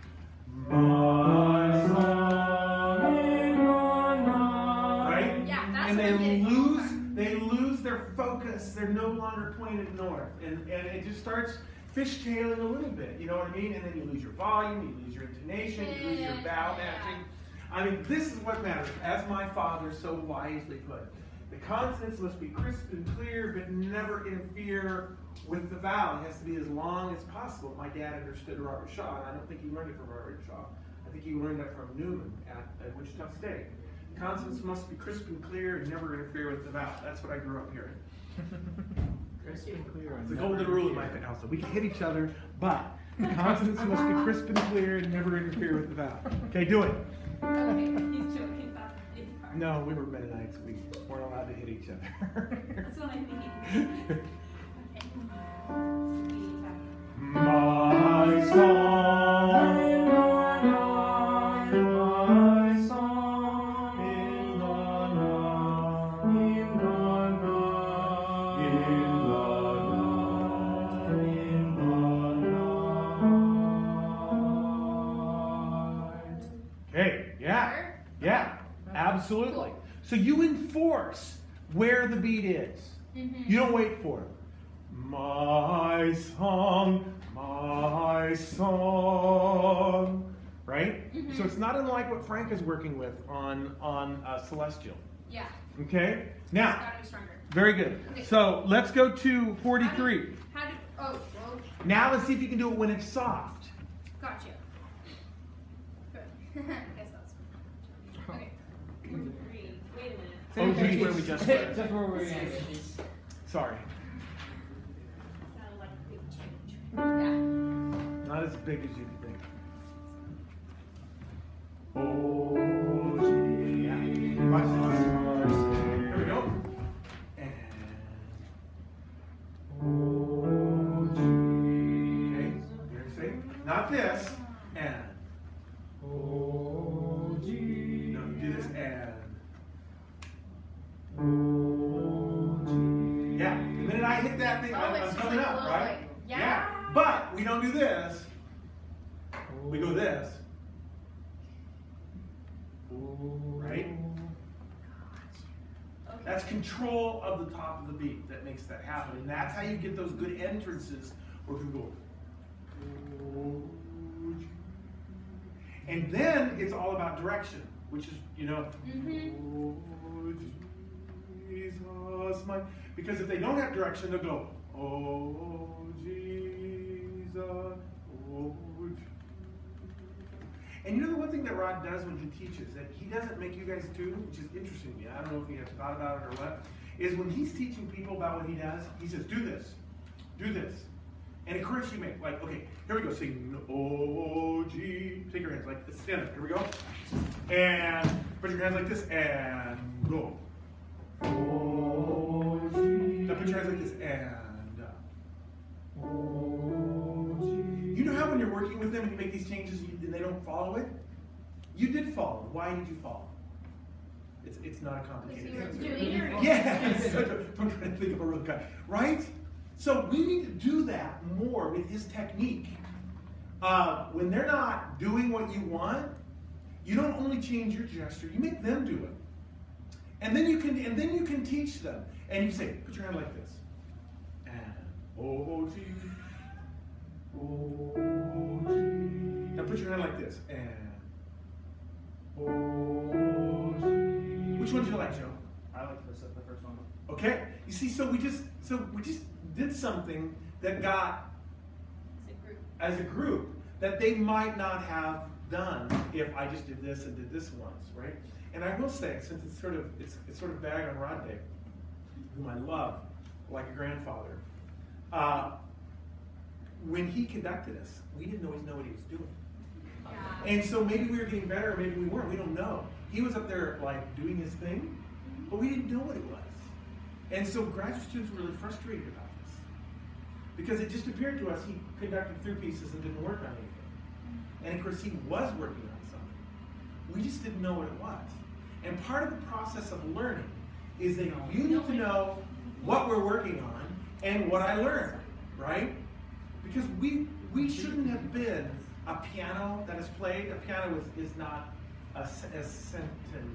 my song in the night, right? Yeah, that's And what I'm getting all the time. they lose their focus. They're no longer pointed north, and it just starts fishtailing a little bit. You know what I mean? And then you lose your volume, you lose your intonation, you lose your vowel matching. I mean, this is what matters, as my father so wisely put. The consonants must be crisp and clear, but never interfere with the vowel. It has to be as long as possible. My dad understood Robert Shaw, and I don't think he learned it from Robert Shaw. I think you learned that from Newman at Wichita State. Consonants must be crisp and clear and never interfere with the vowel. That's what I grew up hearing. Crisp and clear. It's a golden rule in my house. So we can hit each other, but consonants must be crisp and clear and never interfere with the vowel. Okay, do it. Okay, he's joking about it. No, we were Mennonites. We weren't allowed to hit each other. That's what I'm thinking. My song, my song, in the night, in the night, in the night. Okay, yeah, absolutely. So you enforce where the beat is. You don't wait for it. My song, right? So it's not unlike what Frank is working with on Celestial. Yeah. Okay? Now, Gotta be stronger. very good. Okay. So let's go to 43. How do? Oh, well, Now let's see if you can do it when it's soft. gotcha. Good. I guess that's. Okay. Wait a minute. Oh, geez, where we just were. Just where we at. Sorry. Sounded like a big change. Yeah. Not as big as you think. Oh, Yeah. Watch this. Here we go. And okay, here say not this and no, you do this and yeah. The minute I hit that thing, Oh, I'm it's just coming like up, a little, right? like, yeah. But we don't do this. We go this. Right? Okay. That's control of the top of the beat that makes that happen. And that's how you get those good entrances where you go. And then it's all about direction, which is, you know, oh, Jesus, my. Because if they don't have direction, they'll go, oh, Jesus, oh, Jesus. And you know the one thing that Rod does when he teaches, that he doesn't make you guys do, which is interesting to me, I don't know if you have thought about it or what, is when he's teaching people about what he does, he says, do this, do this. And of course you make, like, okay, here we go, sing, oh, G, take your hands, like, stand up, here we go. And put your hands like this, and go. Oh, G. Now put your hands like this, and oh, G. You know how when you're working with them and you make these changes and they don't follow it? You did follow. Why did you follow? It's not a complicated answer. Yes. I'm trying to think of a real guy. Right? So we need to do that more with his technique. When they're not doing what you want, you don't only change your gesture, you make them do it. And then you can teach them. And you say, put your hand like this. And oh, G. Oh, G. Now put your hand like this. And oh, G. Which one do you like, Joe? I like the first one. Okay. You see, so we just did something that got as a group that they might not have done if I just did this and did this once, right? And I will say, since it's sort of bag on Rod Day, whom I love like a grandfather, when he conducted us, we didn't always know what he was doing. And so maybe we were getting better, or maybe we weren't. We don't know. He was up there like doing his thing, but we didn't know what it was. And so graduate students were really frustrated about this because it just appeared to us he conducted through pieces and didn't work on anything. And of course, he was working on something. We just didn't know what it was. And part of the process of learning is that you need to know what we're working on and what I learned, right? Because we shouldn't have been a piano that is played. A piano is not a sentient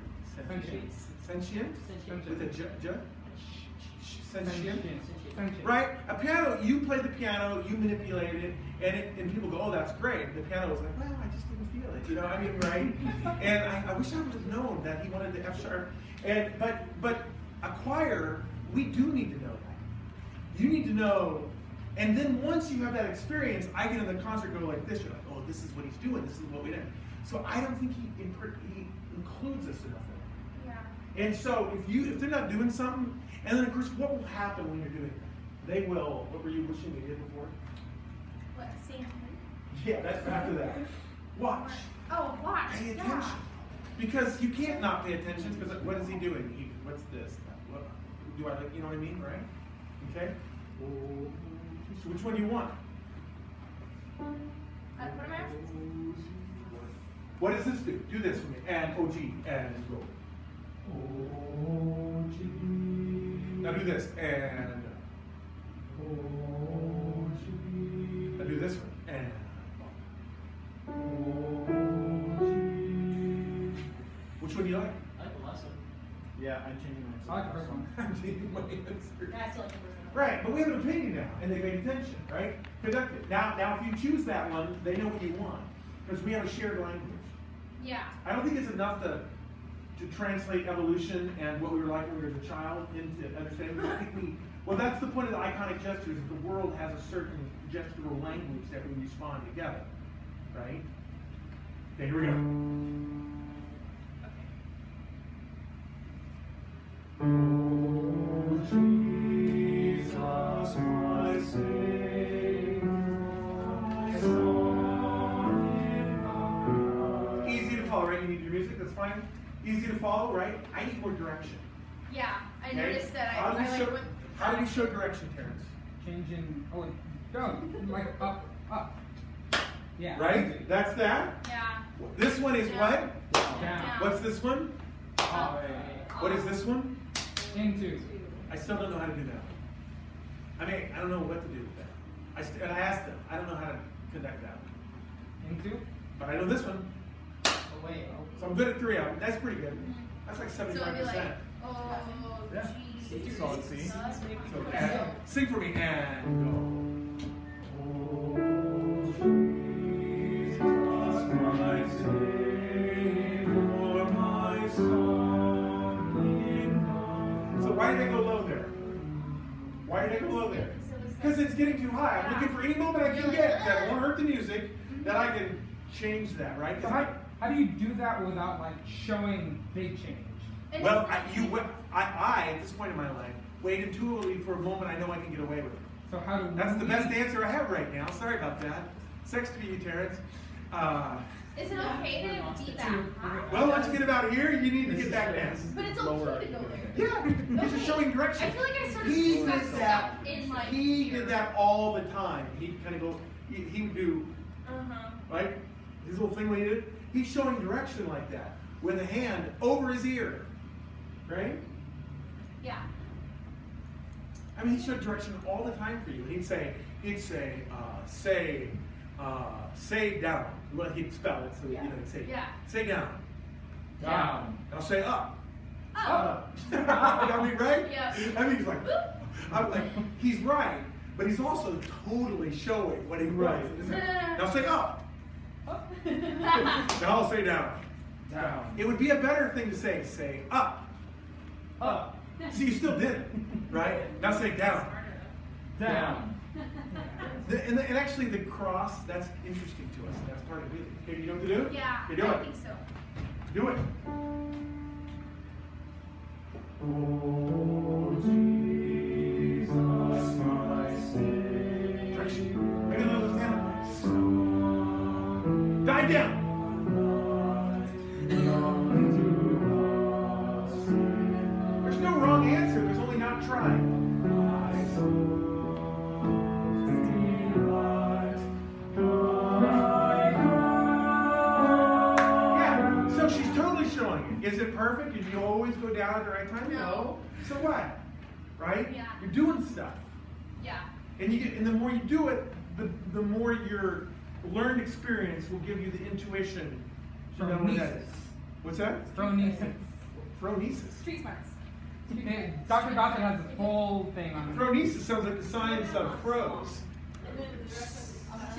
with a j. Sentient. Right? A piano, you play the piano, you manipulate it, and people go, oh, that's great. The piano was like, well, I just didn't feel it. You know, I mean, right? And I wish I would have known that he wanted the F sharp. And but a choir, we do need to know that. You need to know, and then once you have that experience, I can in the concert go like this. You're like, oh, this is what he's doing. This is what we did. So I don't think he includes us enough in it. Yeah. And so if they're not doing something, and then of course what will happen when you're doing it? They will, what were you wishing they did before? What, same thing? Yeah, that's after that. Watch. Oh, watch. Pay yeah. attention. Because you can't not pay attention, because what is he doing? What's this? What, do I like, you know what I mean, right? Okay? So which one do you want? What are my options? What does this do? Do this for me. And OG. And go. OG. Now do this. And OG. Now do this one. And OG. Which one do you like? I like the last one. Yeah, I'm changing my I like the first one. I'm changing my answer. Yeah, I still like the first one. Right, but we have an opinion now, and they paid attention, right? Conducted. Now, if you choose that one, they know what you want, because we have a shared language. Yeah. I don't think it's enough to translate evolution and what we were like when we were a child into understanding. I think that's the point of the iconic gestures. Is the world has a certain gestural language that we respond together, right? Okay, here we go. Oh, Jesus, my Savior, my Son. Easy to follow, right? You need your music, that's fine. Easy to follow, right? I need more direction. Yeah. I Okay? noticed that How do we I show, like what. how do we show direction, Terrence? Changing. Oh, go. Like up. Yeah. Right? That's that. Yeah. This one is what? Down. What's this one? Up. What is this one? Into. I still don't know how to do that. I mean, I don't know what to do with that. And I asked them. I don't know how to conduct that one. Into. But I know this one. Away. So I'm good at 3 of them. That's pretty good. That's like So it'd be 75%. like, oh, Yeah. Jesus. Solid C. Jesus. So, and, sing for me and go. Oh, Jesus, my Savior, my Son in God. So why did I go low there? Why did I go low there? Because it's getting too high. I'm looking for any moment I can get that won't hurt the music, that I can change that, right? So how do you do that without like showing big change? And Well, it's- I at this point in my life, wait intuitively for a moment I know I can get away with it. So how do That's the best answer I have right now. Sorry about that. Sex to you, Terrence. Is it okay to be that high? Well, once you get about here, you need to get back down. But it's okay to go there. Yeah, it's just showing direction. I feel like I sort of He got did that. stuck in like He here. did that all the time. He'd kind of go. He would do Uh-huh. right. His little thing when he did. He's showing direction like that with a hand over his ear, right? Yeah. I mean, he showed direction all the time for you. And he'd say, say down. Well, he'd spell it, so you know, he'd say, Yeah. say down. Down. I'll say up. Oh. Up. I mean, right? Yeah. I mean, he's like, I'm like, he's right, but he's also totally showing what he wants. Now say up. Now I'll say down. Down. It would be a better thing to say up. Up. See, you still did it, right? Now say down. Down. And actually, the cross, that's interesting to us. That's part of it. Okay, you know what to do? Yeah, Okay, do I it. think so. Do it. Oh, Jesus, my Savior. Direction. Make a little stand. Dive down. There's no wrong answer. There's only not trying. Yeah, so she's totally showing it. Is it perfect? Did you always go down at the right time? No. So what? Right? Yeah. You're doing stuff. Yeah. And the more you do it, the more your learned experience will give you the intuition to know what that is. What's that? Phronesis. Phronesis. Street smarts. Dr. Gossett has this whole thing on Phronesis sounds like the science of froze. And then the direction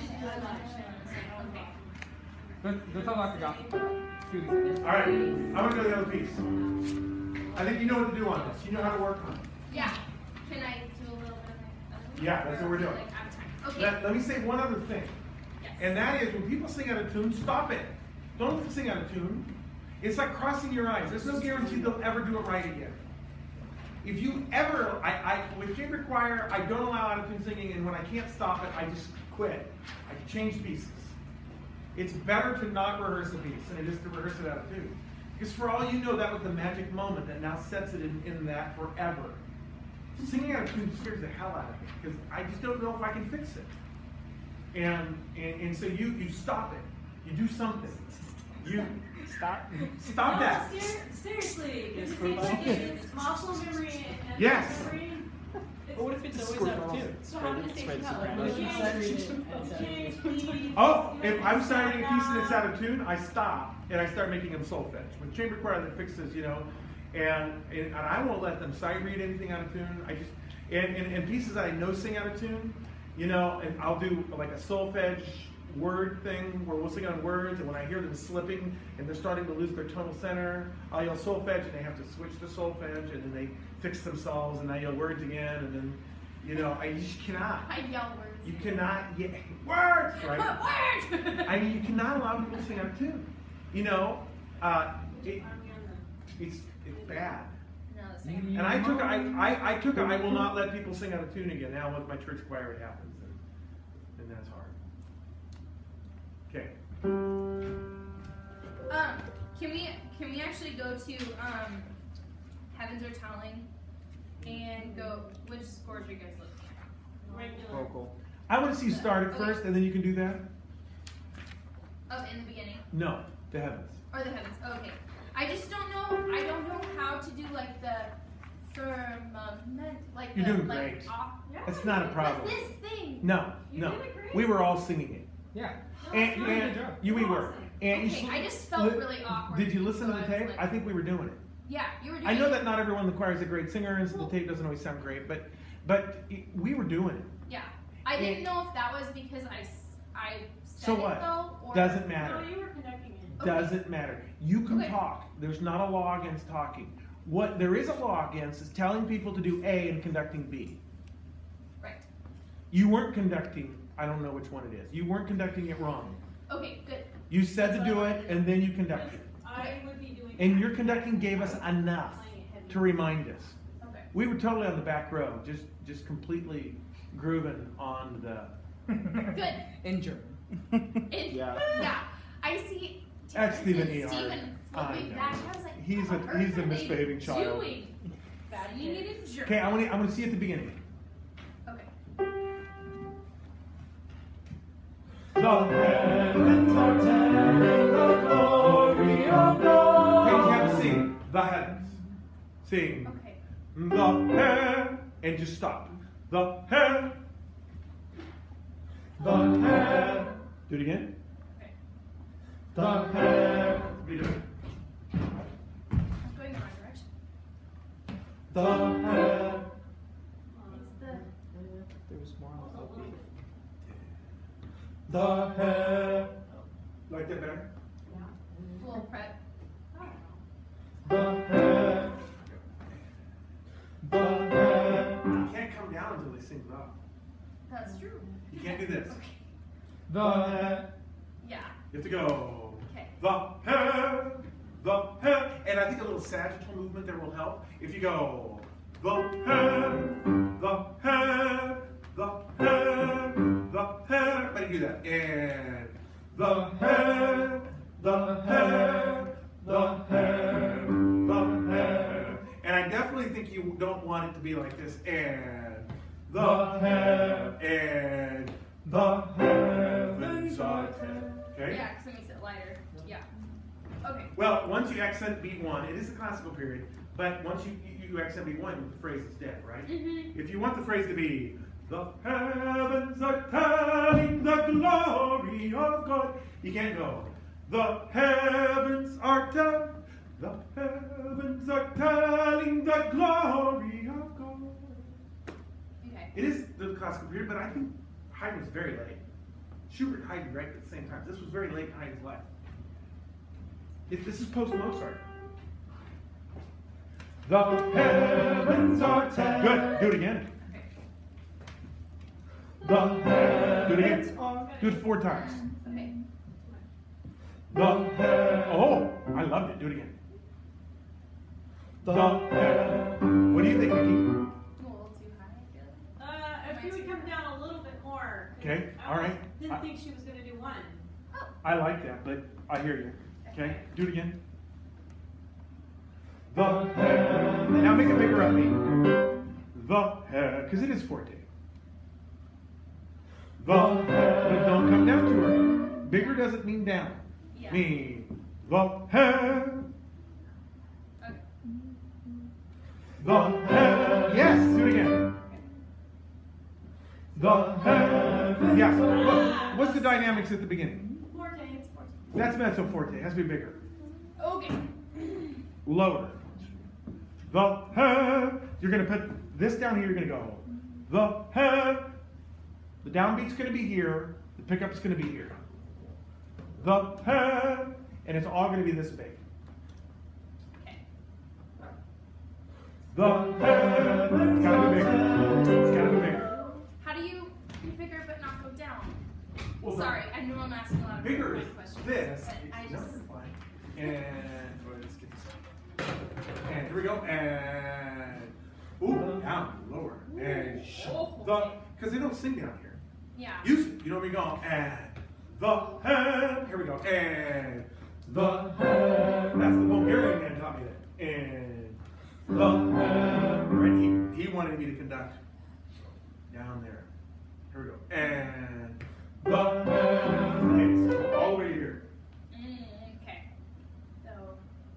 Go tell Dr. Gossett. Do this. All right, I'm gonna go to the other piece. I think you know what to do on this. You know how to work on it. Yeah. Can I do a little bit of it? Yeah, that's what we're doing. Like, out of time. Okay. Let me say one other thing. Yes. And that is when people sing out of tune, stop it. Don't sing out of tune. It's like crossing your eyes. There's no guarantee they'll ever do it right again. If you ever, with chamber choir, I don't allow out of tune singing, and when I can't stop it, I just quit. I change pieces. It's better to not rehearse a piece than it is to rehearse it out of tune. Because for all you know, that was the magic moment that now sets it in that forever. Singing out of tune scares the hell out of me, because I just don't know if I can fix it. And so you stop it. You do something. You stop that. Seriously, because it's muscle memory and Yes. memory. But what if it's always out of tune? So how many stations how Oh, if I'm starting a piece and it's out of tune, I stop and I start making them solfege. With chamber choir that fixes, and I won't let them sight read anything out of tune. I just and pieces that I know sing out of tune, and I'll do like a solfege word thing where we'll sing on words, and when I hear them slipping and they're starting to lose their tonal center, I'll yell solfege and they have to switch to solfege, and then they fix themselves, and I yell words again, and then I just cannot. I yell words. You cannot yell words, right? Words! I mean, you cannot allow people to sing out of tune. It's bad. No, the same. And I took I will not let people sing out of tune again. Now with my church choir it happens, and that's hard. Okay. Can we actually go to Heavens Are Telling and go? Which scores are you guys looking at? Regular. Vocal. I want to see you start it Okay. first, and then you can do that. Oh, in the beginning No, the heavens. or the heavens? Oh, okay. I just don't know. I don't know how to do like the firmament, like You're the doing like. great. Yeah. It's not a Like problem. this thing. No, You no. did it great. We were all singing it, Yeah. and Good job. we were. And Okay, you I just felt really awkward. Did you listen to so the I was tape? like- I think we were doing it. Yeah, you were doing I know it. that not everyone in the choir is a great singer, and so the Well- tape doesn't always sound great, but we were doing it. Yeah. I didn't And- know if that was because I said So it what? though, or Doesn't No, matter. you were conducting it. Okay. Doesn't matter. You can Okay. talk. There's not a law against talking. What there is a law against is telling people to do A and conducting B. Right. You weren't conducting, I don't know which one it is. You weren't conducting it wrong. Okay, good. You said to That's do what I it, wanted. and then you conducted. I would be doing. And that. your conducting gave us enough Playing it heavy. to remind us. Okay. We were totally on the back row, just completely grooving on the. Good. In German. Yeah. Yeah. I see. That's Stephen Stephen Eard. I flipping know. back. I was like, He's what a on earth are misbehaving they child. Doing? Bad You kid. needed jerk. Okay, I want to see at the beginning. Okay. The heavens are telling the glory of God. Okay, you have to sing the heavens. Sing Okay. the heaven, and just stop. The heaven. The heaven, Do it again. the heaven, Read it. I'm going the wrong direction. the heaven. It's the. There was more on the beat. The heaven, Like that better? Full prep. the heaven, the heaven, You can't come down until they sing it up. That's true. You can't do this. the heaven. Yeah. You have to go. Okay. The heaven, the heaven. And I think a little sagittal movement there will help. If you go, the heaven, the heaven, the heaven, the heaven. How do you do that? And the heaven, the heaven, the heaven, the heaven. And I definitely think you don't want it to be like this. And the heaven, and the heavens are ten. Okay? Yeah, because it makes it lighter. Yeah. Okay. Well, once you accent beat one, it is a classical period, but once you accent beat one, the phrase is dead, right? Mm-hmm. If you want the phrase to be, the heavens are telling the glory of God, you can't go, the heavens are telling, the heavens are telling the glory of God. Okay. It is the classical period, but I think Haydn was very late. Schubert and Haydn right at the same time. This was very late in Haydn's life. This is post-Mozart. The heavens are telling. Good. Do it again. Okay. The Do it heavens again. are Do it 4 times. Okay. The oh, I loved it. Do it again. The what do you think, Nikki? A little too high, I feel If you would come down a little bit more. 'Cause Okay, I all right. Didn't think she was gonna do one. I like that, but I hear you. Okay, do it again. The now make it bigger on me. The because it is forte. The but don't come down to her. Bigger doesn't mean down. Yeah. Mean the the yes, do it again. The yes. What's the dynamics at the beginning? Forte, it's forte. That's mezzo forte. It has to be bigger. Okay. Lower. The you're gonna put this down here. You're gonna go the downbeat's gonna be here. The pickup's gonna be here. And it's all gonna be this big. Okay. It's gotta be bigger. It's gotta be bigger. How do you be bigger but not go down? Well, Sorry, I know I'm asking a lot of bigger big is questions. this. But I No, just you're fine. And let's get this. And here we go. And ooh, down, lower, and because they don't sing down here. yeah. Use it. You know where we go. And here we go. And that's the Bulgarian man taught me that. And right. He wanted me to conduct down there. Here we go. And okay, so all the way here. Okay. So.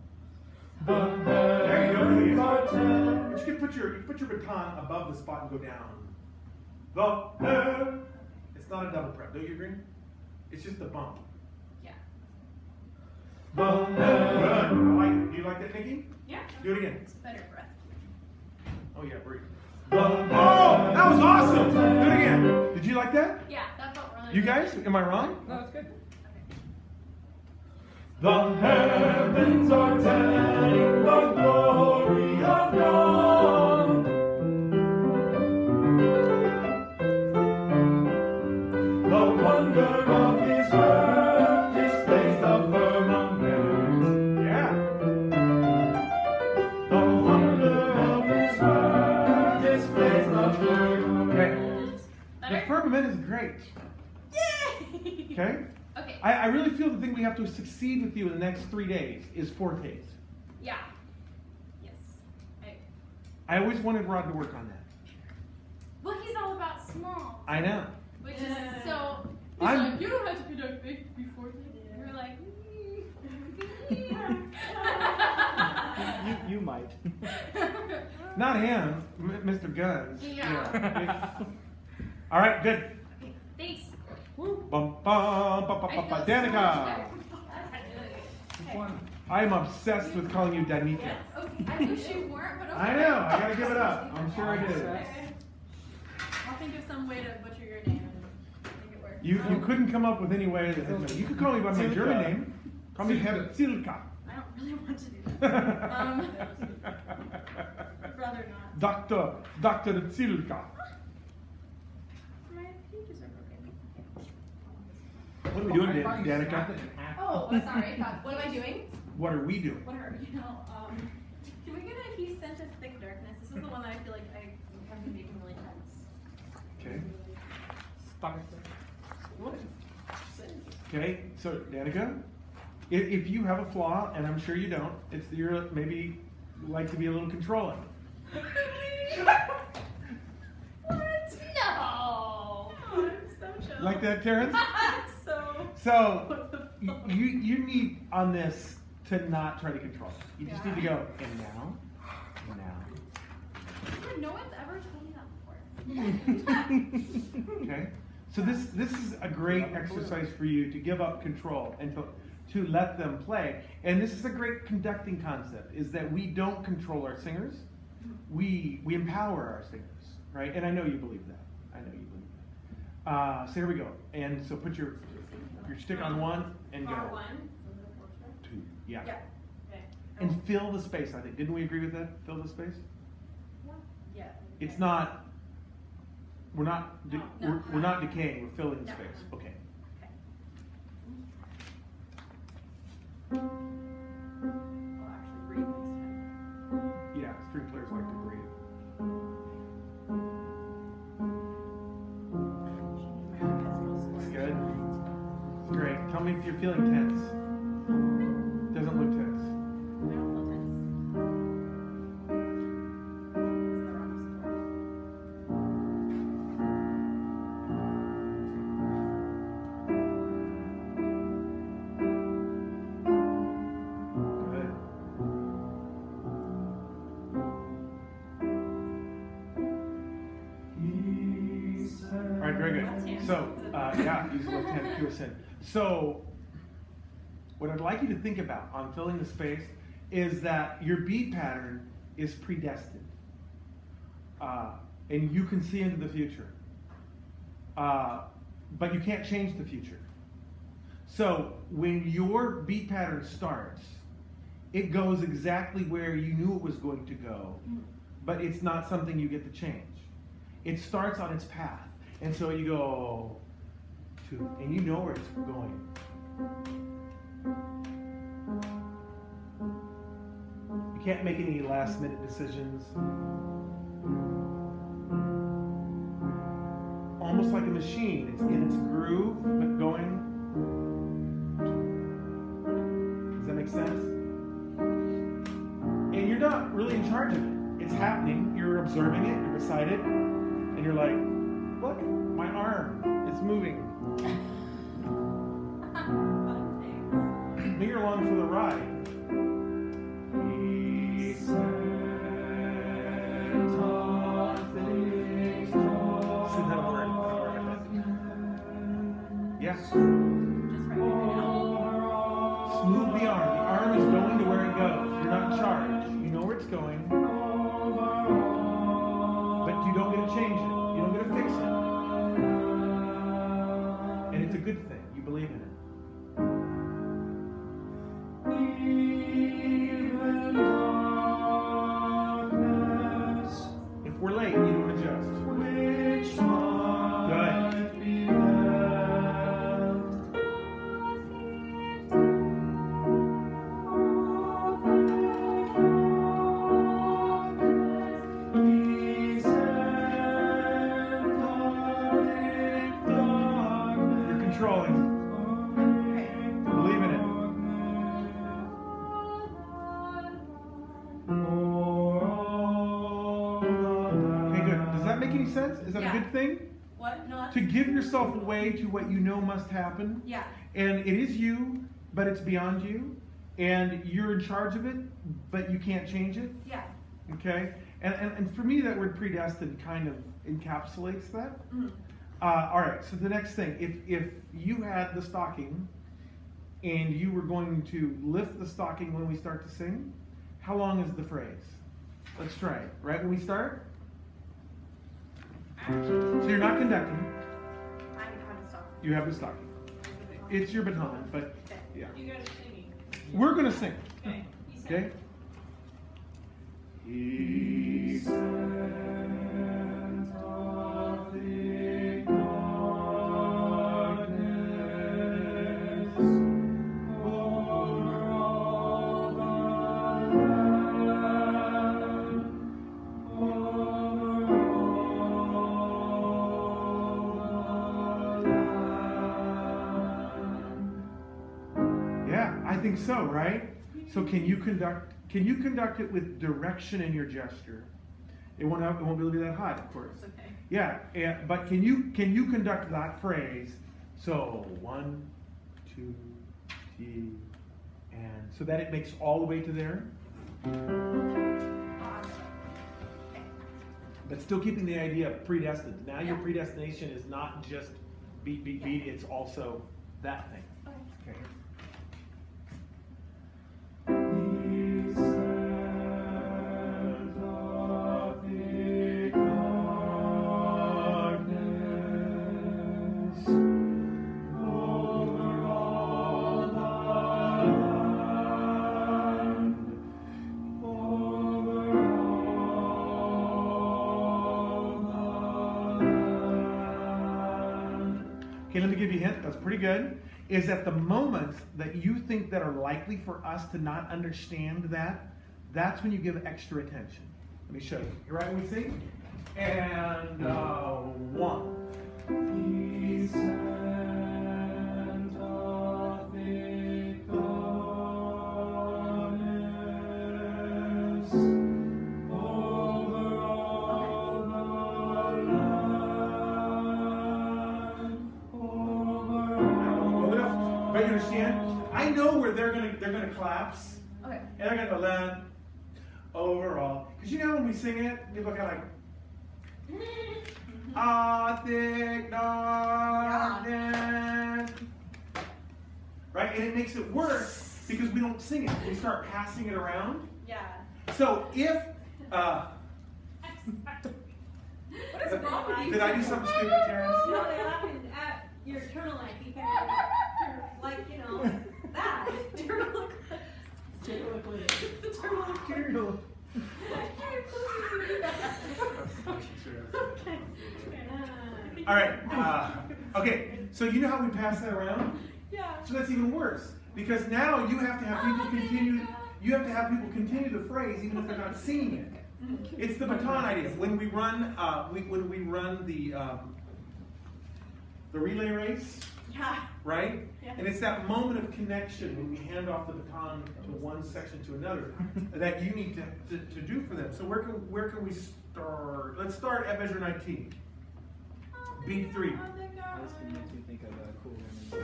There you go. Do it again. But you can put your baton above the spot and go down. It's not a double prep. Don't you agree? It's just a bump. Yeah. Good. I like it. Do you like that, Nikki? Yeah. Do it again. It's better breath. Oh yeah, breathe. Oh, that was awesome. Do it again. Did you like that? Yeah, that felt really You good. guys? Am I wrong? No, it's good. The heavens are telling the glory of God. The wonder of His word displays the firmament. Yeah. The wonder of His word displays the firmament. Okay. The Better? firmament is great. Yay! Okay? Okay. I really feel the thing we have to succeed with you in the next 3 days is fortes. Yeah. Yes. I always wanted Rod to work on that. Well, he's all about small, I know. which is so. He's I'm- like, you don't have to conduct big before. We're like. You might. Not him, Mr. Guns. Yeah. All right, good. Okay, thanks. Bum, bum, bum, bum, I bum, feel bum, so Danica. much better. One. I am obsessed with calling you Danica. Okay, I wish you weren't, but okay. I know, I gotta give it up. I'm sure I did. I'll think of some way to butcher your name and make it work. You couldn't come up with any way that you could call me by my German name. Call me Silka. I don't really want to do that. I'd rather not. Dr. Silka. My pages are broken. What are we doing, I thought you Danica? snapped it in half. Oh, sorry. What am I doing? What are we doing? What are can we get a He Sent a Thick Darkness? This is the one that I feel like I have been making really tense. Okay. Stop. Okay, so Danica, if you have a flaw, and I'm sure you don't, it's you're maybe like to be a little controlling. No. Oh, I'm so chill. Like that, Terrence? So you need on this to not try to control. You just need to go and now. No one's ever told me that before. Okay. So this is a great exercise for you to give up control and to let them play. And this is a great conducting concept: is that we don't control our singers, we empower our singers, right? And I know you believe that. So here we go. And so put your stick on one and go. R1. Two. Yeah. Yeah. Okay. And fill the space. I think didn't we agree with that? Fill the space. Yeah. It's not. We're not. No. We're not decaying. We're filling the No. space. Okay. So, yeah, use the left hand to cure sin. So, what I'd like you to think about on filling the space is that your beat pattern is predestined. And you can see into the future. But you can't change the future. So, when your beat pattern starts, it goes exactly where you knew it was going to go, but it's not something you get to change. It starts on its path. And so you go to, and you know where it's going. You can't make any last minute decisions. Almost like a machine. It's in its groove, but going. Does that make sense? And you're not really in charge of it. It's happening. You're observing it. You're beside it. And you're like, look, my arm is moving. Maybe you're along for the ride. Yes. Smooth the arm. The arm is going to where it goes. You're not in charge. You know where it's going. But you don't get to change it. You don't get to fix it. And it's a good thing. You believe in it. If we're late, you don't adjust. Good. Sense? Is that a good thing? What? No. To give yourself away to what you know must happen. Yeah. And it is you, but it's beyond you. And you're in charge of it, but you can't change it. Yeah. Okay? And for me, that word predestined kind of encapsulates that. Mm-hmm. All right, so the next thing. If you had the stocking and you were going to lift the stocking when we start to sing, how long is the phrase? Let's try it. Right when we start? So you're not conducting. I have a stocking. You have the stocking. It's your baton, but yeah. You guys are singing. We're going to sing. Okay. Okay? He sent of the darkness over all the land, Yeah, I think so, right? So can you conduct it with direction in your gesture? It won't be able to be that high, of course. It's okay. Yeah, but can you conduct that phrase? So 1, 2, T, and so that it makes all the way to there. But still keeping the idea of predestined. Now your predestination is not just beat, beat, beat. It's also that thing. Okay. Okay, let me give you a hint. That's pretty good. Is that the moments that you think that are likely for us to not understand that, that's when you give extra attention. Let me show you. You right when we sing? And 1. He sent of the darkness over all the land. But you understand? I know where they're gonna collapse. Okay. And they're gonna go land overall. Because you know when we sing it, people are kind of like, Thick darkness. Right? And it makes it worse because we don't sing it. We start passing it around. Yeah. So if, What is wrong with you? did I do something stupid, Terrence? No, they're laughing at your turtleneck because like, you know, that. Turtleneck. The turtleneck. All right. Okay. So you know how we pass that around? Yeah. So that's even worse because now you have to have people continue. You have to have people continue the phrase even if they're not singing it. It's the baton idea. When we run, the relay race, Yeah. right? Yeah. And it's that moment of connection when we hand off the baton to one section to another that you need to do for them. So where can we start? Let's start at measure 19. Beat 3. This makes me think of Cool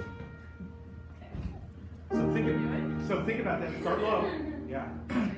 Runnings. So think about that. Start low. Yeah.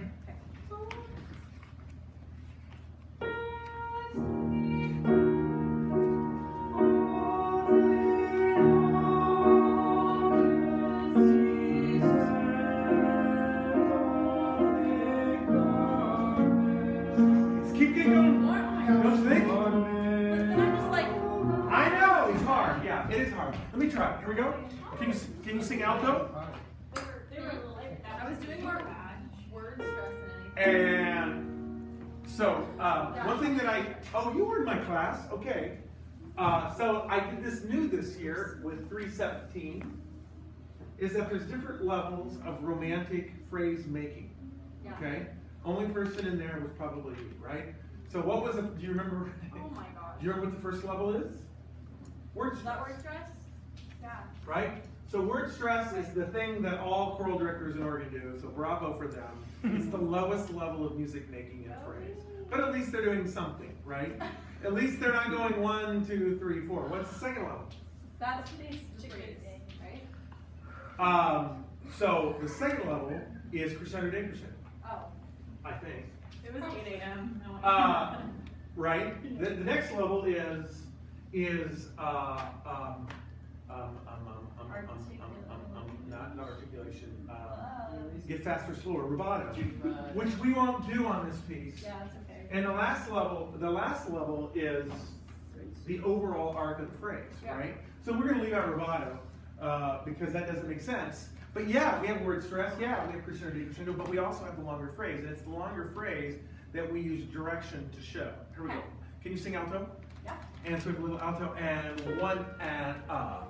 Keep going. Don't think. And I'm just like, I know it's hard. Yeah, it is hard. Let me try. Here we go. Can you sing alto? They were a little like that. I was doing more word stress than anything. And so one thing that you were in my class. Okay. So I did this new this year with 317. Is that there's different levels of romantic phrase making. Yeah. Okay. Only person in there was probably you, right? So what was it? Do you remember? Oh my gosh. Do you remember what the first level is? Word Is stress. that word stress? Yeah. Right? So word stress is the thing that all choral directors in Oregon do, so bravo for them. It's the lowest level of music making in phrase. But at least they're doing something, right? At least they're not going 1, 2, 3, 4. What's the second level? That's just raising, right? So the second level is crescendo decrescendo, Oh. I think. It was 8 a.m. Right? The next level is not articulation. Get faster, slower, rubato, which we won't do on this piece. Yeah, it's okay. And the last level is the overall arc of the phrase, Yeah. right? So we're going to leave out rubato because that doesn't make sense. But yeah, we have word stress. Yeah, we have crescendo, decrescendo, but we also have the longer phrase, and it's the longer phrase that we use direction to show. Here we go. Okay. Can you sing alto? Yeah. And so we have a little alto and 1 and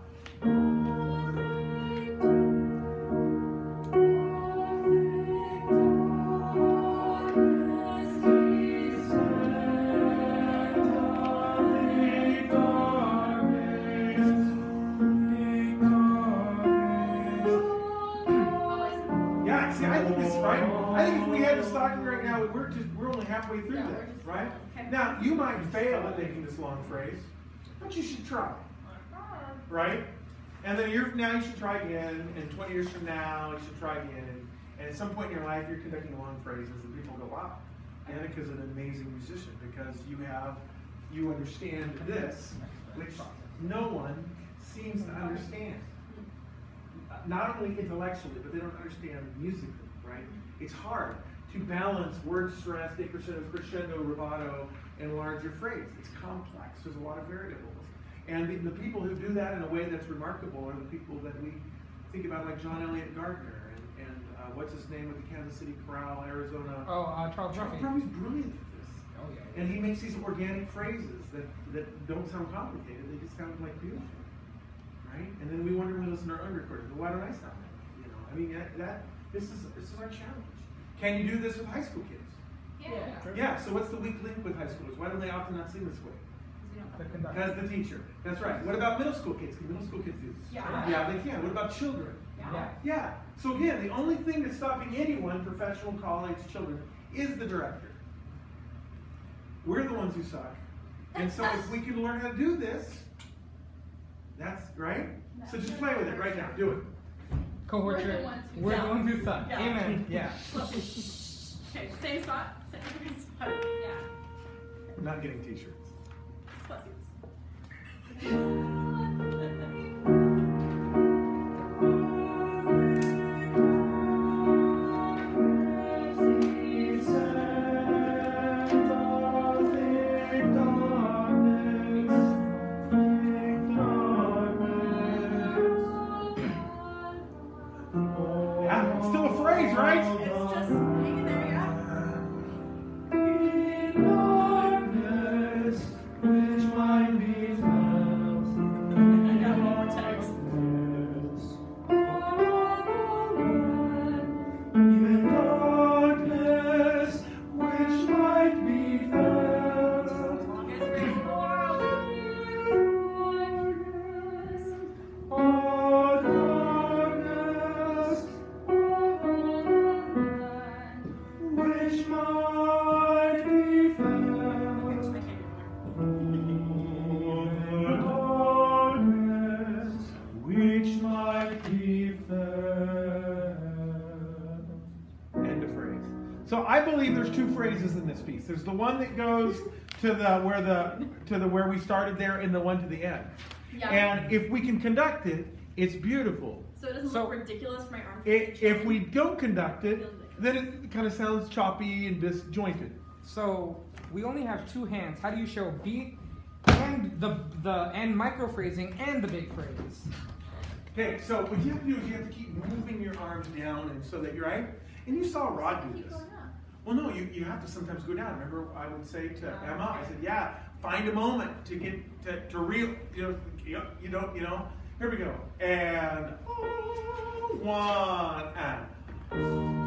Yeah, see, I think this is right. I think if we had the stocking right now, we're only halfway through this, right? Now, you might fail at making this long phrase, but you should try, right? And then a year from now, you should try again, and 20 years from now, you should try again. And at some point in your life, you're conducting long phrases, and people go, wow, Annika's an amazing musician because you understand this, which no one seems to understand. Not only intellectually, but they don't understand musically, right? It's hard to balance word stress, decrescendo, crescendo, rubato, and larger phrase. It's complex. There's a lot of variables. And the people who do that in a way that's remarkable are the people that we think about, like John Elliott Gardner and what's his name with the Kansas City Chorale, Arizona. Charles Duffy. Duffy's brilliant at this. Oh, yeah. And he makes these organic phrases that don't sound complicated. They just sound like beautiful. Right? And then we wonder when we listen to our unrecorded. Well, why don't I sound like that? You know, I mean, this is our challenge. Can you do this with high school kids? Yeah. Yeah. So what's the weak link with high schoolers? Why do they often not sing this way? As the teacher. That's right. What about middle school kids? Can middle school kids do this? Yeah. Yeah, they can. What about children? Yeah. Yeah. So again, the only thing that's stopping anyone, professional, college, children, is the director. We're the ones who suck. And so if we can learn how to do this, that's right. So just play with it right now. Do it. Cohort We're the trip. ones who We're the suck. ones who suck. Yeah. Amen. Yeah. Okay, same spot. Same spot. Yeah. We're not getting t-shirts. Sweatsuits. Yeah, it's still a phrase, right? It's just hanging there, yeah. Which might be felt I got one more text. even darkness, which might be felt. Longest phrase in the world. Oh, darkness, which might be felt. Darkness, which might be felt. End of phrase. So I believe there's two phrases in this piece. There's the one that goes to where we started there, and the one to the end. Yeah. And if we can conduct it, it's beautiful. So it doesn't So- look ridiculous for my arms. to stay If we chilling. don't conduct it, then it kind of sounds choppy and disjointed. So we only have two hands. How do you show beat and the and micro phrasing and the big phrase? Okay, so what you have to do is you have to keep moving your arms down, and so that you're right. And you saw Rod do Keep this. going up. Well, no, you have to sometimes go down. Remember, I would say to Emma, I said, yeah, find a moment to get to real, you know. Here we go. And one and.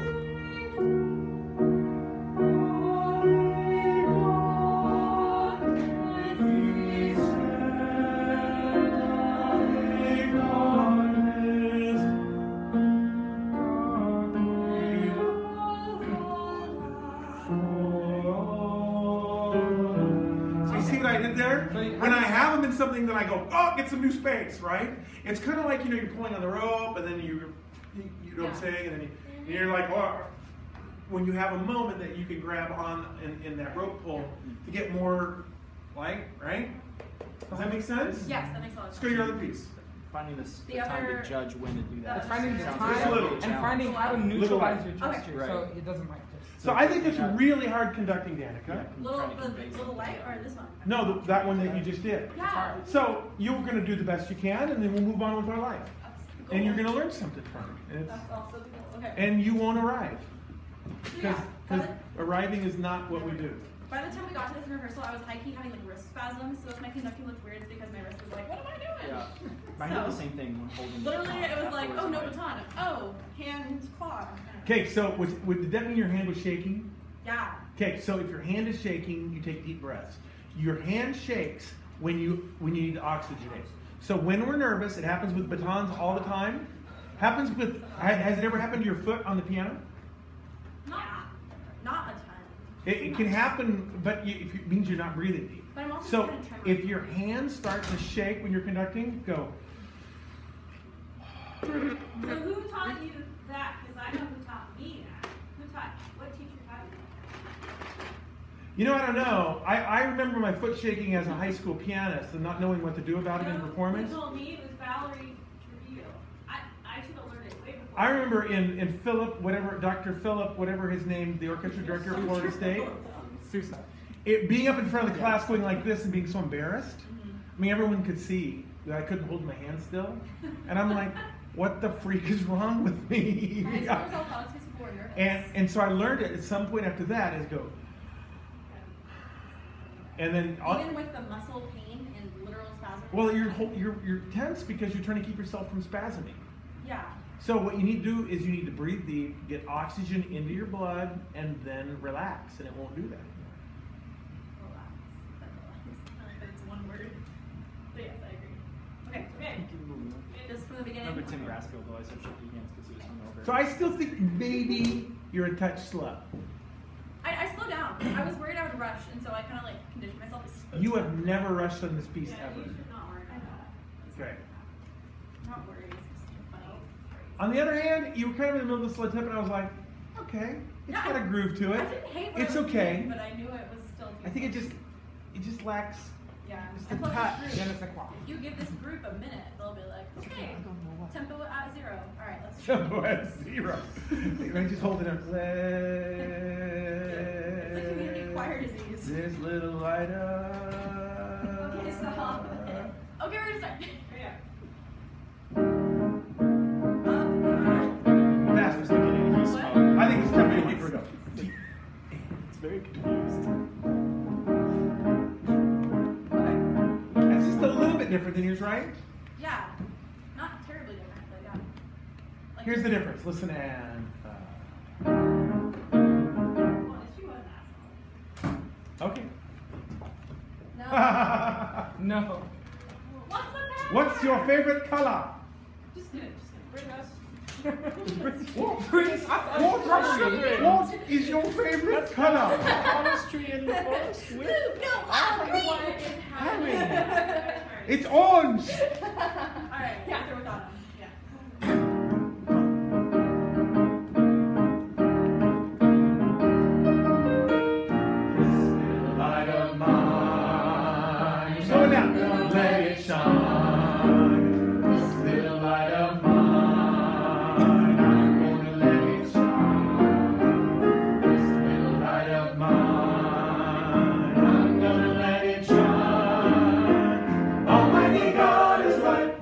So you see what I did there? When I have them in something, then I go, oh, get some new space, right? It's kind of like, you're pulling on the rope, and then you know what I'm saying, and then you're like, oh, when you have a moment that you can grab on in that rope pull to get more light, right? Does that make sense? Yes, that makes a lot of Let's sense. go to your other piece. Finding the The time other- to judge when to do that. That's Finding the Sounds time like a little challenge. and finding how to Little neutralize light. your Okay. gesture Right. so it doesn't like this. So I think it's really hard conducting, Danica. Yeah, Little, trying to the convey little something. light or this one? No, that one that you just did. Yeah. So you're going to do the best you can, and then we'll move on with our life. That's the goal. And you're going to learn something from it. And, That's also the goal. Okay. and you won't arrive. So Because yeah, arriving is not what we do. by the time we got to this in rehearsal, I was high-key having like wrist spasms. So if my conducting looked weird, it's because my wrist was like, what am I doing? Yeah. I had the So, same thing when holding. literally, the it was like, afterwards, oh, no I'm like, baton. Oh, hand, claw. Okay, so did that mean your hand was shaking? Yeah. Okay, so if your hand is shaking, you take deep breaths. Your hand shakes when you need to oxygenate. So when we're nervous, it happens with batons all the time. Has it ever happened to your foot on the piano? Not a ton. It can happen, but it means you're not breathing deep. But I'm also So kind of tremor. if your hands start to shake when you're conducting, go. So who taught you that? Because I know who taught me that. What teacher taught you that? You know, I don't know. I remember my foot shaking as a high school pianist and not knowing what to do about it in performance. Who told me it was Valerie Trujillo. I should have learned it way before. I remember in Dr. Philip, whatever his name, the orchestra director of Florida State, Sousa. being up in front of the class going like this and being so embarrassed. I mean, everyone could see that I couldn't hold my hand still. And I'm like, what the freak is wrong with me? My high schoolers all thought it's people were nervous. And so I learned it at some point after that is go. And then, Even with the muscle pain and literal spasms. well, you're tense because you're trying to keep yourself from spasming. Yeah. So what you need to do is you need to breathe deep, get oxygen into your blood, and then relax, and it won't do that. Relax. I don't know if it's one word. But yes, I agree. Okay. Just from the beginning. Remember Tim Grassfield though? I said shaking hands because he was hungover. So I still think maybe you're a touch slow. I slowed down. I was worried I would rush, and so I kind of like conditioned myself to slow You down. have never rushed on this piece Yeah, ever. you should not worry about that. Okay. Not worried. It's just funny. On the other hand, you were kind of in the middle of the slow tempo, and I was like, okay, it's Yeah, got a groove to I it. didn't hate what It's I was okay. doing, but I knew it was still. I think it just lacks Yeah. Just And a plus touch. it's Then group. it's a quaff. You give this group a minute, they'll be like, okay, tempo at 0. All right, let's. Tempo at 0. They just hold it up. It's a community choir disease. This little light up. Okay, stop. Okay, we're gonna start. Yeah. Faster. I think it's time to make it go. It's very confused. Okay. That's just a little bit different than yours, right? Yeah. Not terribly different, but yeah. Like, Here's the difference. Listen and. Well, she was an asshole. Okay. No. No. What's the matter? What's your favorite color? Just kidding, just kidding. Bring us. What is your favorite color? Forest tree in the forest with No, green. What is Harry. happening? It's orange. Alright, yeah, throw it on him. Yeah. Light of mine. Slow it down. Let it shine. This little light of mine. I'm gonna let it shine. This little light of mine. I'm gonna let it shine. Almighty God is light.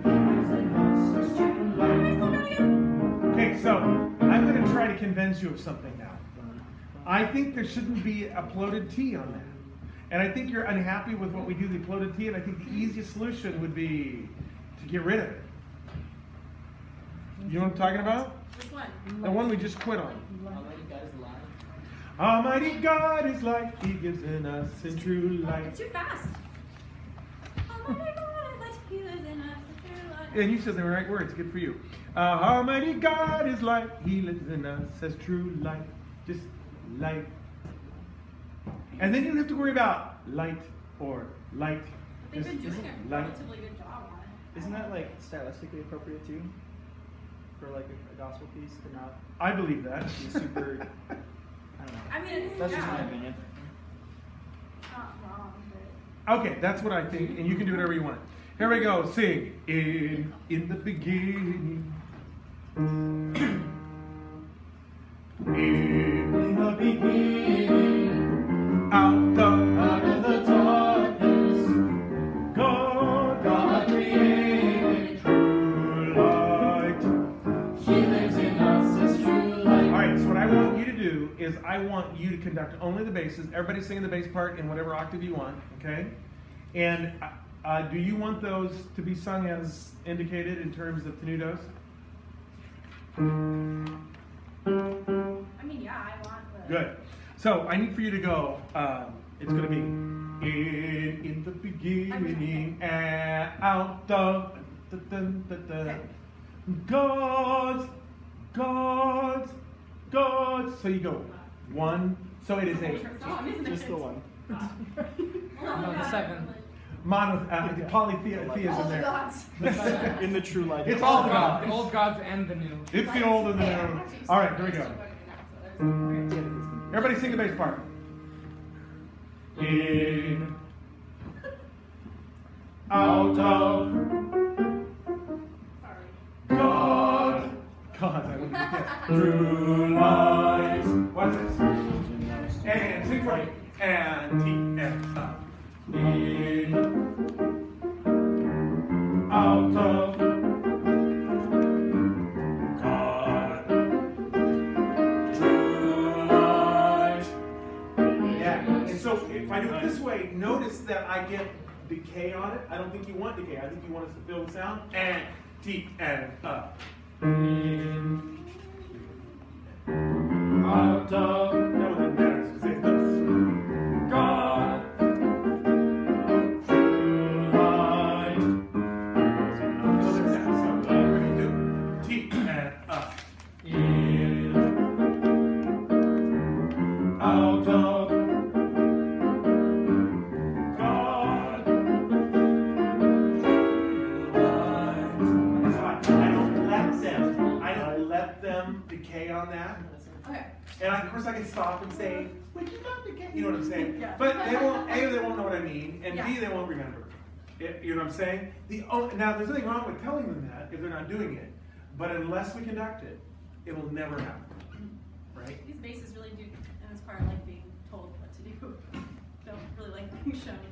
Okay, so I'm going to try to convince you of something now. I think there shouldn't be a uploaded T on that. And I think you're unhappy with what we do, the uploaded T, and I think the easiest solution would be to get rid of it. You know what I'm talking about? Which one? The one we just quit on. Almighty God is alive. Almighty God is light, He gives in us in true light. It's too fast. Oh my God, let's He lives in us. And you said the right words, good for you. Almighty God is light, He lives in us as true light. Just light. And then you don't have to worry about light or light. They've Just been doing a light. relatively good job on it. Isn't that like stylistically appropriate too? For like a gospel piece to not I believe that. be super. I don't know. I mean, it's, That's just yeah, my opinion. it's not wrong, but. Okay, that's what I think, and you can do whatever you want. Here we go. Sing in the beginning. In the beginning, out of the darkness, God created true light. He lives in us as true light. All right, so what I want you to do is I want you to conduct only the basses. Everybody singing the bass part in whatever octave you want, okay? And do you want those to be sung as indicated in terms of tenutos? I mean, yeah, I want the. Good. So I need for you to go. It's going to be in the beginning, out of God's. So you go one. So it is a Song, isn't it? Just the one. Oh No, the 7. polytheism All the there. gods. In the true light. It's all the The gods. old gods and the new. It's the old and the new. All right, here we go. Everybody sing the bass part. In, out of God. God, I wouldn't forget. True light. Watch this. And sing for me. And T and up. In, out of God. True light. Yeah. And so if I do it this way, notice that I get decay on it. I don't think you want decay. I think you want us to fill the sound. And T and up. In, out of. No, that matters because it's this. God. True light. So there's that. So we're going to do T and up. In, out of God. So I don't let them decay on that. Okay. And of course I can stop and say, would you not be kidding? You know what I'm saying? Yeah. But they won't, A, they won't know what I mean, and B, Yeah. they won't remember. You know what I'm saying? Now, there's nothing wrong with telling them that if they're not doing it, but unless we conduct it, it will never happen, right? These bases really do, and it's part like being told what to do. Don't really like being shown.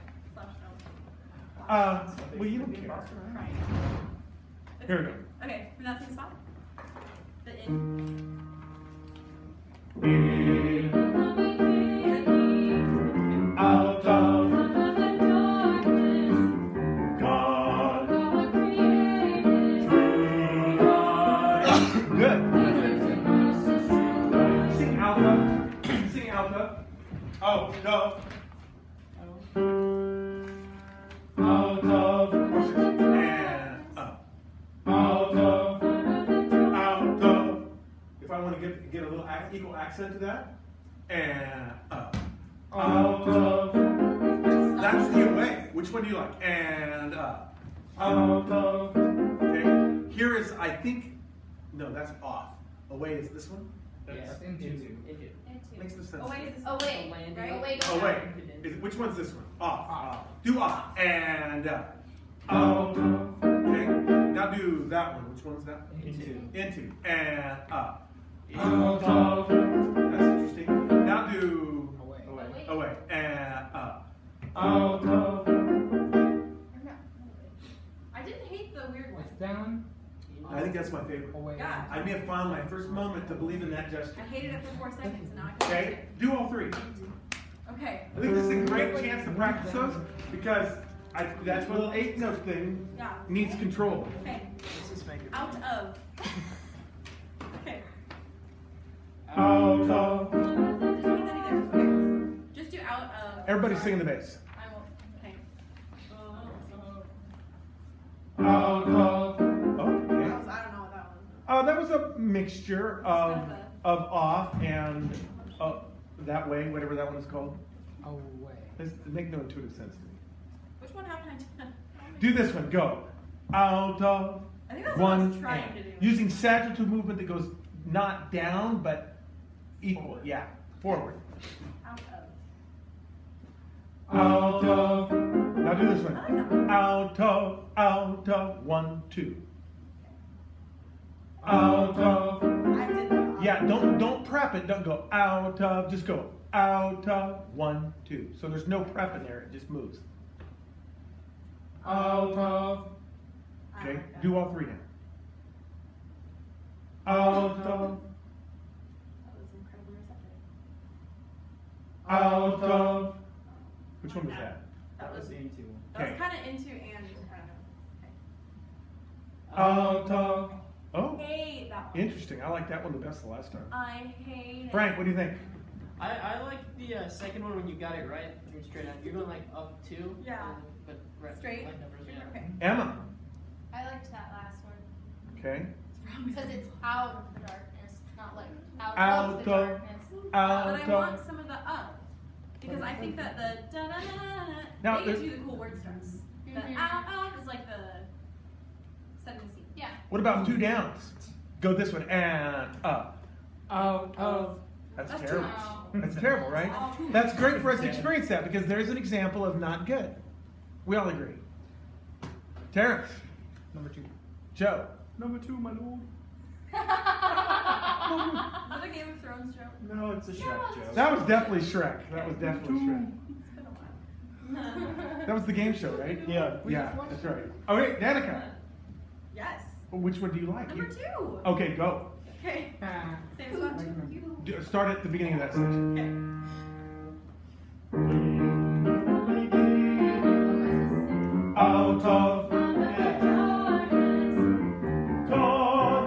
Well, you don't care. Right. Here we go. Okay, pronouncing spot. The in. Out of God, Good. Sing out of. Sing out of. Oh, no. out of, And up. out of, Out of. If I want to get a little equal accent to that. And up. out of, That's the away. Which one do you like? And up. out of, Okay. Here is, I think, no, that's off. Away is this one? Yes. Into. Makes no sense. Oh, wait, is this Oh wait, Landing. right? Oh wait, Oh, wait. Which one's this one? Off. Do off. And up. out of, Okay. Now do that one. Which one's that? Into. Into. And up. out of, That's interesting. Now do Away. Away. away. And up. out of, Or no. I didn't hate the weird one. It's down. I think that's my favorite. Away. Yeah. I may have found my first moment to believe in that gesture. I hated it for 4 seconds, and now I can Okay. Do all three. Okay. I think this is a great chance to practice those because that's where the 8 note thing Yeah. needs control. Okay. Let's just make it. Out of. Okay. out of, Just put that either. Okay. Just do out of. Everybody's Sorry. singing the bass. I will. Okay. out of, Oh, okay. I don't know what that was. That was a mixture of Kind off and that way, whatever that one is called. Away. This make no intuitive sense to me. Which one happened? Do this one. Go. Out of I think that's what I was one trying and. to do. Using sagittal movement that goes not down but equal. Yeah. Forward. Out of. out of, Now do this one. I like that. Out of 1, 2. out of, I did that. Yeah, don't prep it. Don't go out of. Just go out of 1, 2. So there's no prep in there. It just moves. out of, I Okay. like that. Do all 3 now. out of, That was incredibly receptive. out of, Which one was that? That was into. That was Okay. kind of into and kind out of, Oh, of. Hate that one. interesting. I like that one the best the last time. I hate it. Frank, what do you think? I like the second one when you got it right. When you're straight on. You're going like up 2. Yeah. But right, Straight. Like numbers, yeah. Okay. Emma. I liked that last one Okay. because it's out of the darkness, not like out Out of the of- darkness. Out But I of. want some of the up. Because I think that the da da da da da Now, they there's- do the cool word starts. The Mhm. out is like the setting the scene. Yeah. What about 2 downs? Go this one and up. Out of. That's That's terrible. too much. That's terrible, right? All too much. That's great for us to experience that because there's an example of not good. We all agree. Terrence. Number 2. Joe. Number 2, my lord. Is that a Game of Thrones joke? No, it's a Shrek joke. That was definitely Shrek. That was definitely Shrek. It's been a while. That was the game show, right? Yeah. Yeah, that's right. Oh wait, Danica. Yes. Which one do you like? Number 2. Okay, go. Okay. Ah. Same spot. Start at the beginning of that section. Okay. out of, God,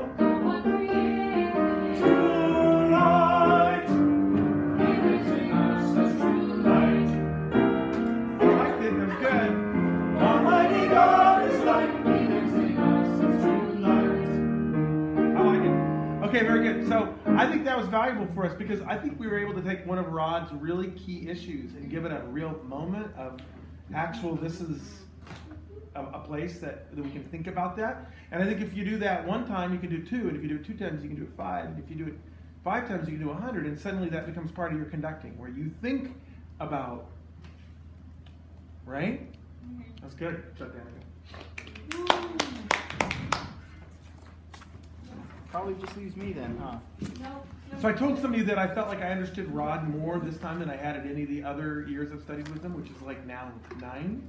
true light, everything else is true light. I liked it. It was good. Almighty God is light, everything else is true light. I like it. Okay, very good. So I think that was valuable for us because I think we were able to take one of Rod's really key issues and give it a real moment of actual, this is a place that we can think about that. And I think if you do that 1 time, you can do 2. And if you do it 2 times, you can do it 5. And if you do it 5 times you can do 100, and suddenly that becomes part of your conducting, where you think about, right? That's good. Shut down again. Probably just leaves me then, huh? No. So I told somebody that I felt like I understood Rod more this time than I had at any of the other years I've studied with him, which is like now 9.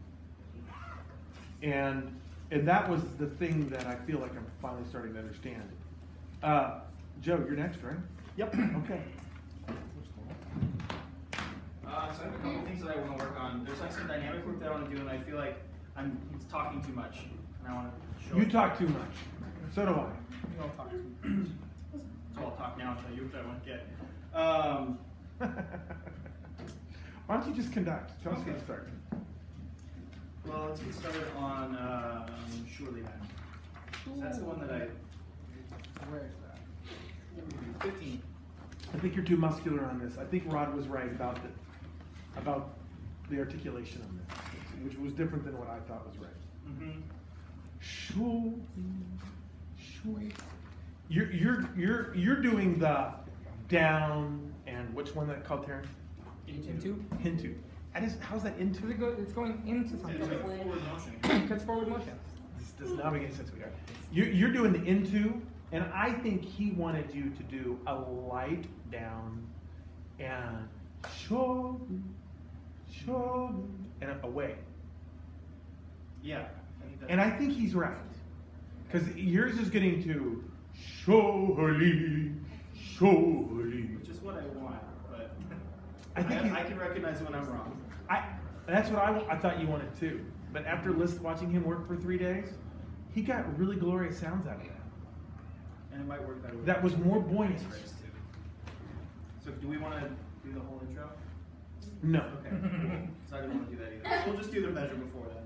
And that was the thing that I feel like I'm finally starting to understand. Joe, you're next, right? Yep. Okay. So I have a couple things that I want to work on. There's like some dynamic work that I want to do, and I feel like I'm talking too much, and I want to show. You talk too much. So do I. You all talk. So I'll talk now and tell you what I want to get. Why don't you just conduct? Tell us where to start. Well, let's get started on Surely then. So that's the one that I. Where is that? 15. I think you're too muscular on this. I think Rod was right about the articulation on this, which was different than what I thought was right. Mm-hmm. Sure. You're doing the down and which one that called Terrence? Into? Into. How's that into? It's going into It's something. like forward motion. It's forward motion. This does not make any sense. You're doing the into, and I think he wanted you to do a light down and show, and away. Yeah. I think that's And I think he's right. Because yours is getting to surely. which is what I want, but I think I can recognize when I'm wrong. That's what I thought you wanted too. But after watching him work for 3 days, he got really glorious sounds out of that. And it might work better with That was more buoyant. phrase too. So do we want to do the whole intro? No. Okay. Because I didn't want to do that either. So we'll just do the measure before then.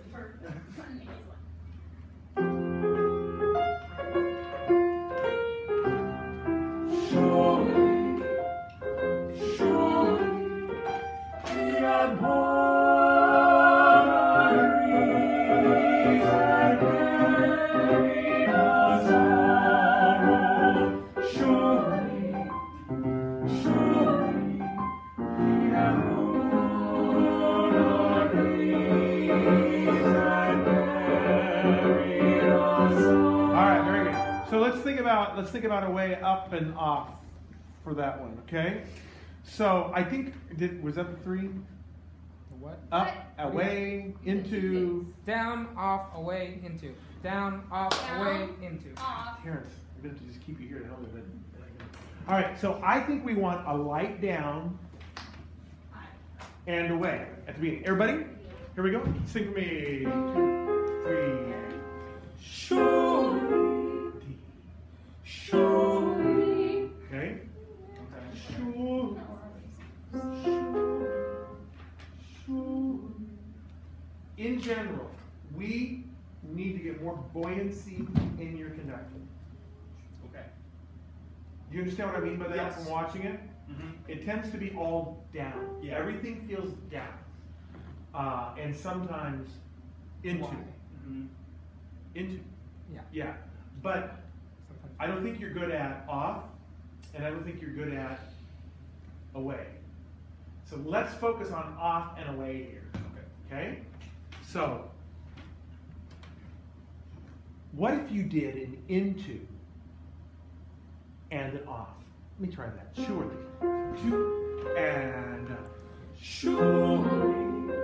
Let's think about a way up and off for that one, okay? So I think was that the 3? What? Up, away, into. Down, off, away, into. Down, off, away, into. Off. Terrence, I'm going to just keep you here to help me. All right, so I think we want a light down and away at the beginning. Everybody, here we go. Sing for me. 2, 3. Surely. Okay. Surely. In general, we need to get more buoyancy in your conducting. Okay. Do you understand what I mean by that Yes. from watching it? Mm-hmm. It tends to be all down. Yeah. Everything feels down. And sometimes into. Why? Mm-hmm. Into. Yeah. Yeah. But I don't think you're good at off, and I don't think you're good at away. So let's focus on off and away here. Okay? So, what if you did an into and an off? Let me try that. Surely. And surely.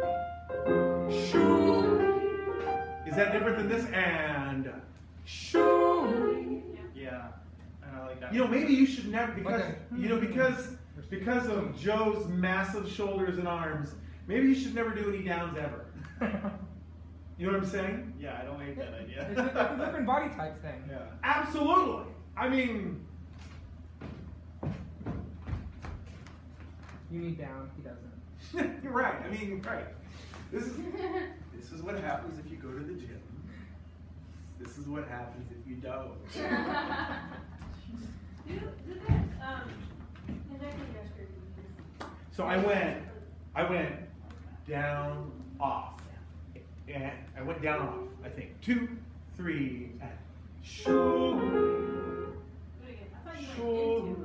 Is that different than this? And surely. Yeah. And I like that. You know, maybe you should never Okay. because of Joe's massive shoulders and arms. Maybe you should never do any downs ever. You know what I'm saying? Yeah, I don't hate that idea. It's a different body type thing. Yeah. Absolutely. I mean, You need down, he doesn't. you're right. I mean, right. This is what happens if you go to the gym. This is what happens if you don't. So I went down off, and I went down off. I think 2, 3, and surely.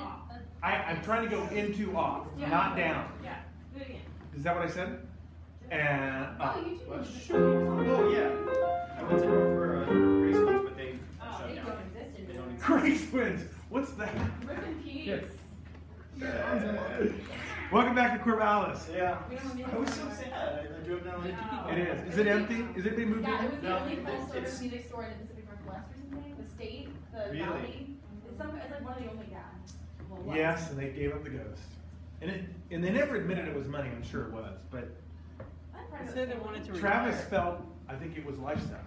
off. I'm trying to go into off, Yeah. not down. Yeah. Do it again. Is that what I said? And up. Oh, you do. What? Oh yeah. I went to North for Grace Woods, but they Oh, shut They down. don't exist They anymore. don't exist. Grace wins. What's that? Rip in peace. Yes. Welcome back to Corvallis. Yeah. We don't have music I was so anymore. sad. I drove down like. No. It is. Is it empty? Is it being moved Yeah, it in? was the No, only full service it's- music store in the Pacific Northwest or something. The state, the Really? valley. It's like one of the only, yeah. Well, was. Yes, and they gave up the ghost. And they never admitted it was money. I'm sure it was, but I'm proud They of said it. they wanted to Travis retire. felt. I think it was lifestyle.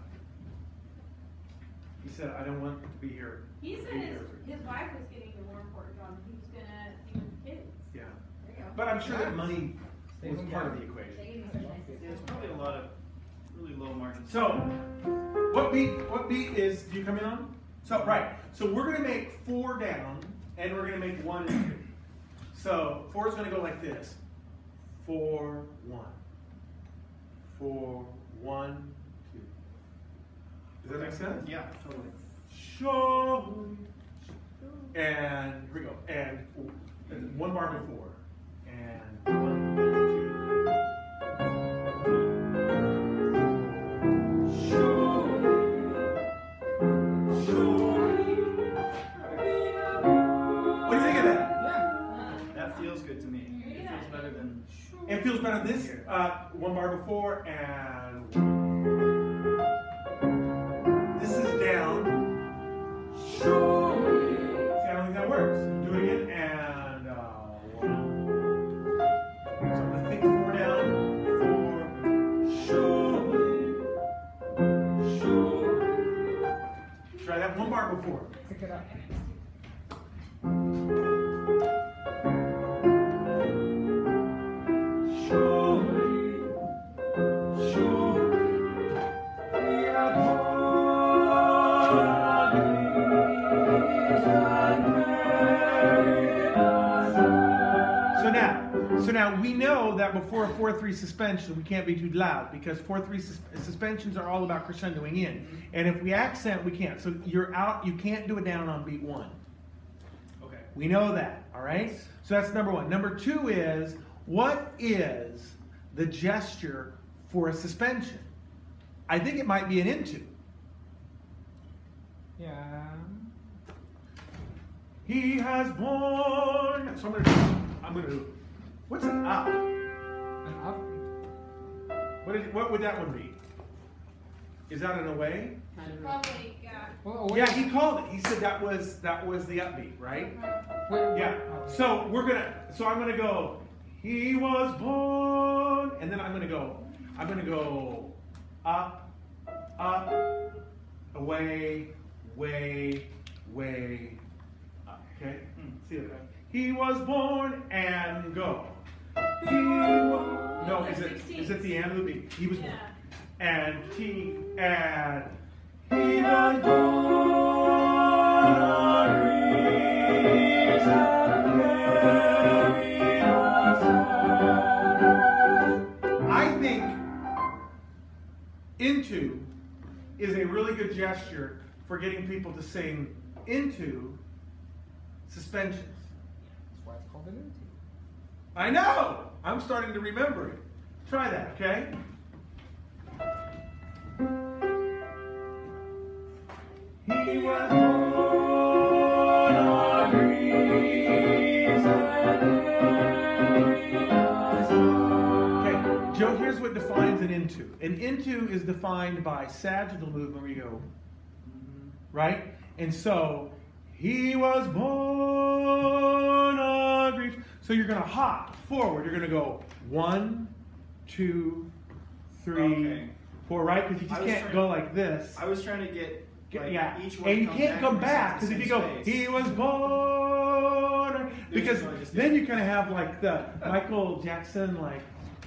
He said, "I don't want to be here." He said his wife was getting a more important job. He was gonna be with the kids. Yeah, There you go. but I'm sure that money Stay was home. part of the equation. They gave me such nice Yeah, there's probably a lot of really low margins. So, what beat is, do you come in on? So, right. So we're going to make 4 down, and we're going to make 1 and 2. So, 4 is going to go like this. 4, 1. 4, 1, 2. Does that make sense? Yeah, totally. Show. And here we go. And 1 bar before. And 1, 2. What do you think of that? That feels good to me. It feels better than. It feels better this 1 bar before, and this is down. See, I don't think that works. Do it again, and 1. So I'm gonna think 4 down, 4. Try that 1 bar before. Pick it up. So now we know that before a 4-3 suspension, we can't be too loud because 4-3 suspensions are all about crescendoing in. And if we accent, we can't. So you're out, you can't do it down on beat 1. Okay. We know that, all right? So that's number 1. Number 2 is, what is the gesture for a suspension? I think it might be an into. Yeah. He has born. So I'm gonna do. What's an up? An up. What would that one be? Is that an away? Probably, yeah. Well, wait. Yeah, he called it. He said that was the upbeat, right? Wait, Yeah. So I'm gonna go. He was born, and then I'm gonna go up, away, way, up. Okay. See it. He was born and go. No, is it the end of the beat? He was born. Yeah. And he was born on reeds and carried us home. I think into is a really good gesture for getting people to sing into suspensions. That's why it's called an into. I know! I'm starting to remember it. Try that, okay? He was born on reeds and carried us home. Okay, Joe, here's what defines an into. An into is defined by sagittal movement where you go, right? And so, he was born on reeds. So you're going to hop forward. You're going to go 1, 2, 3, Okay. 4, right? Because you just I was can't trying- go like this. I was trying to get like, Yeah, each one. and you come can't come and back it's because if the you same go, space. he was born, because just really just- then you kind of have like the Michael Jackson, like.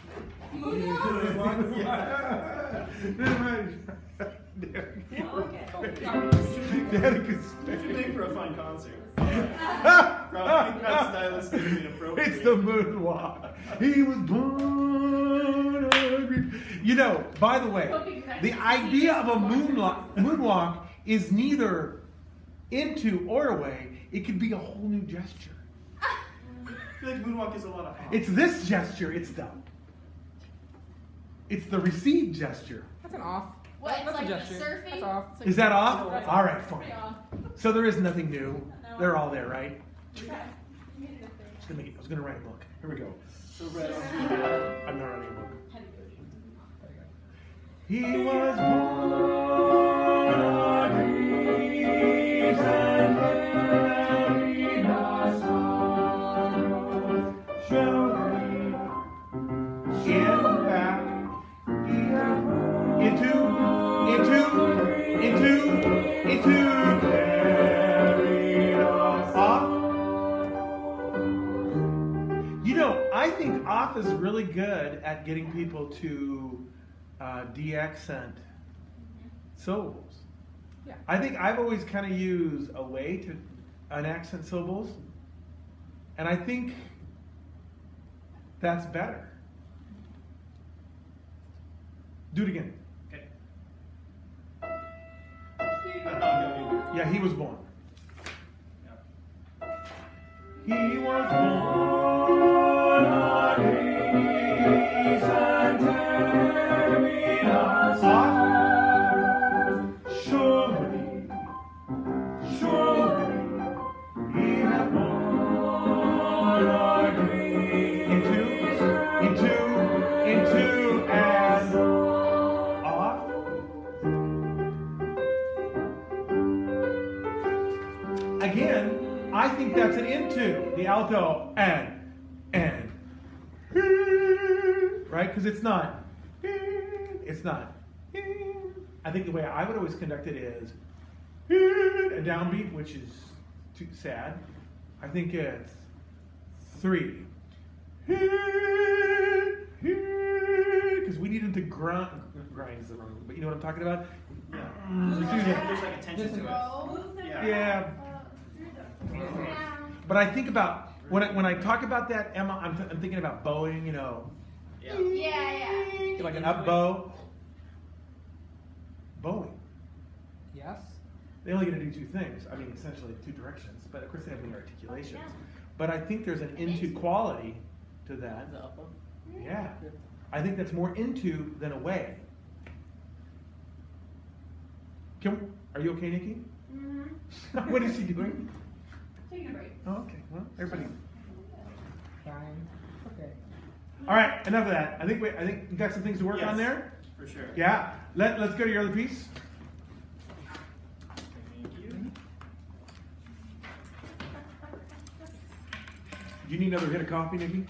Too big for a fun concert. Probably not stylistically inappropriate. It's the moonwalk. He was born. You know, by the way, the idea of a moonwalk is neither into or away. It could be a whole new gesture. feel like moonwalk is a lot of. It's this gesture. It's the receive gesture. That's an off. What? It's That's like a the gesture. surfing. That's off. It's like- Is that off? That's All right, Pretty fine. off. So there is nothing new. No. They're all there, right? Okay. You made it up there. I was gonna write a book. Here we go. So red on I'm not writing a book. Pedagogy. He was born on leaves and carried our sorrows, showing in back into carried us off. You know, I think off is really good at getting people to de-accent syllables. Yeah. I think I've always kind of used away to unaccent syllables, and I think that's better. Do it again. Okay. Yeah, he was born. Yeah. He was born on days and carried us off. Surely, he hath borne our grief into and off. Again, I think that's an into, the alto and, right? Because it's not. I think the way I would always conduct it is a downbeat, which is too sad. I think it's 3. Because we need them to grind is the wrong, but you know what I'm talking about? There's like a tension to it. Move them Yeah. through the But I think about when I talk about that, Emma, I'm thinking about bowing. You know, Yeah. Yeah. like an up bow. Bowing. Yes. They only get to do 2 things. I mean, essentially 2 directions. But of course, they have many articulations. But I think there's an into quality to that. the up one. Yeah. I think that's more into than away. Are you okay, Nikki? Mm-hmm. What is she doing? Taking a break. Oh, okay. Well, everybody. Fine. Okay. All right. Enough of that. I think you got some things to work on Yes. there. For sure. Yeah. Let's go to your other piece. Thank you. Do you need another hit of coffee, Nikki?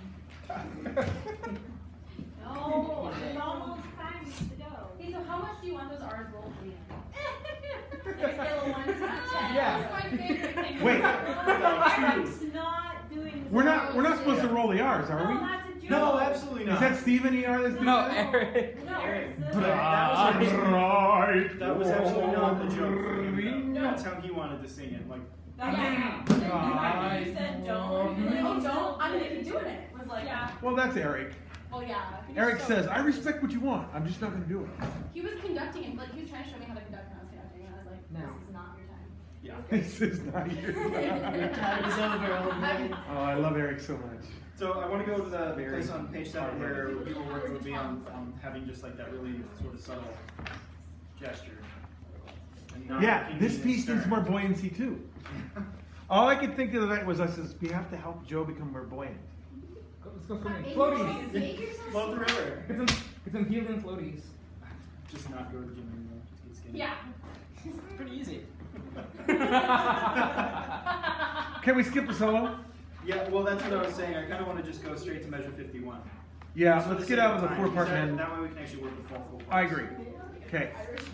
No, it's almost time to go. Hey, so how much do you want those R's rolled in? Like a scale of 1 to 10. Yeah. That's my favorite thing. Wait. Eric's not doing. We're not supposed to roll the R's, are No, we? that's a joke. No, absolutely Is not. that Stephen ER that's doing No, that? Eric. No, Eric. it's But the- that was absolutely not the joke. That's how he wanted to sing it. Like, That's you said don't. He's like, oh, don't. I'm going to keep doing it. Was like, Yeah. Well, that's Eric. well, yeah. He Eric just says, showed- I respect what you want. I'm just not going to do it. He was conducting and like he was trying to show me how to conduct when I was conducting, and I was like, No. this is not your time. yeah. This is not your Time is over, old man. Oh, I love Eric so much. So I want to go to the Very place on page 7 where hard. people work with me on having just like that really sort of subtle gesture. And not Yeah, looking this mean and piece needs stern. more buoyancy too. All I could think of that was I says we have to help Joe become more buoyant. Let's go swimming. Make Floaties. yourself Float the river. Get some helium floaties. Just not go to the gym anymore. Just get skinny. Yeah. Pretty easy. Can we skip the solo? Yeah, well, that's what I was saying. I kind of want to just go straight to measure 51. Yeah, Just for let's the get sake out of the time, 4-part because man. That way we can actually work the full parts. I agree. Okay.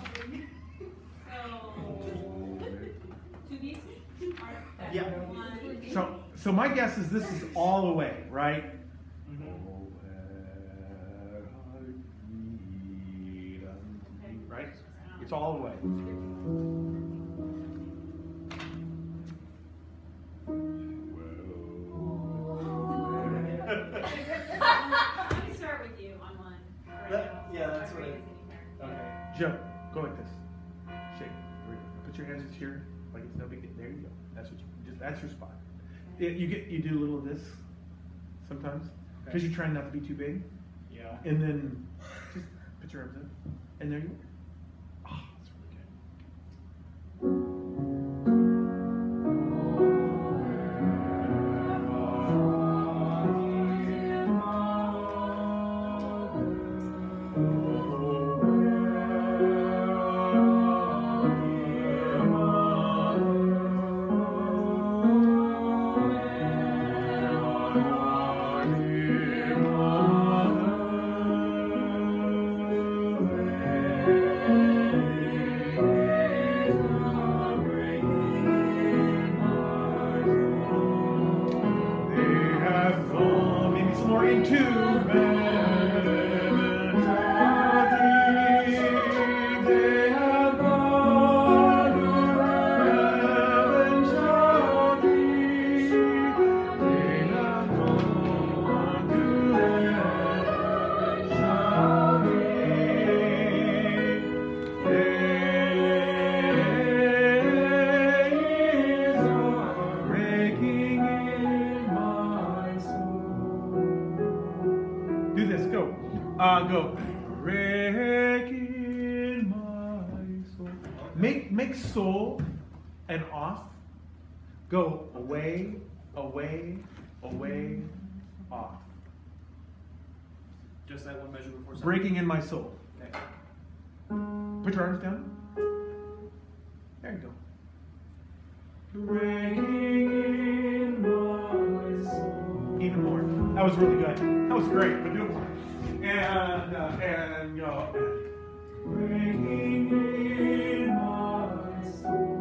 So, 2 pieces? Yeah. One. So my guess is this is all the way, right? Right? It's all the way. Let me start with you on one. Yeah, that's what Okay. Joe, go like this. Shake. Put your hands here, like it's no big deal. There you go. That's what that's your spot. You do a little of this, sometimes because you're trying not to be too big. Yeah. And then just put your arms in, and there you are. Oh, that's really go. Breaking my soul. Make soul and off. Go away, away, away, off. Just that one measure before. Breaking in my soul. Okay. Put your arms down. There you go. Breaking in my soul. Even more. That was really good. That was great. But do it more. And go. Breaking in my soul.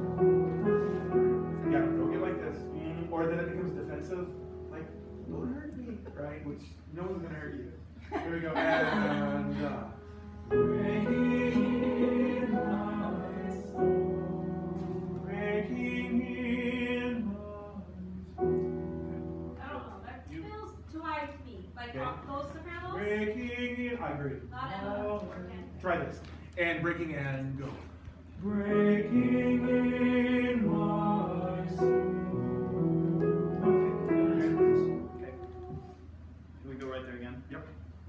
Yeah, don't get like this. Or then it becomes defensive. Like, don't hurt me. Right? Which no one's going to hurt you. Here we go. And breaking in my soul. Breaking in my soul. I don't know. That feels too high to me. Like Okay. those sopranos. Breaking in. I agree. Not at Oh, all. try this. And breaking and go. Breaking in my soul. Okay. Can we go right there again? Yep.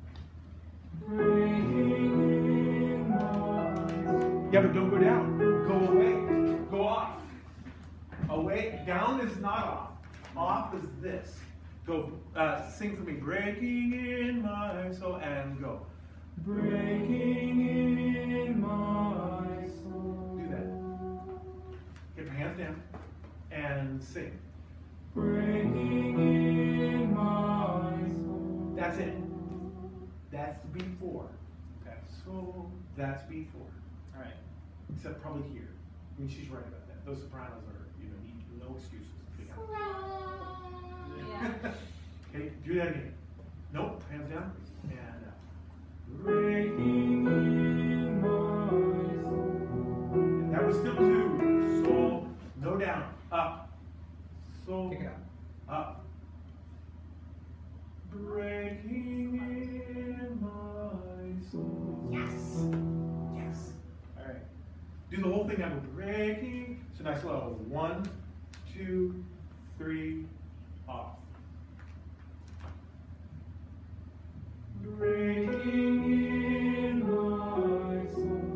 Yeah, but don't go down. Go away. Go off. Away. Down is not off. Off is this. Go. Sing for me. Breaking in my soul and go. Breaking in my soul. Do that. Get your hands down and sing. Breaking in my soul. That's it. That's B4. That's soul. That's B4. All right. Except probably here. I mean, she's right about that. Those sopranos are, need no excuses. Yeah. Okay, do that again. Nope, hands down. And out. Breaking in my soul. That was still 2. Soul. No down. Up. Soul. Kick it out. Up. Breaking in my soul. Yes. Yes. All right. Do the whole thing now. Breaking. So nice slow. 1, 2, 3, off. Breaking in my soul.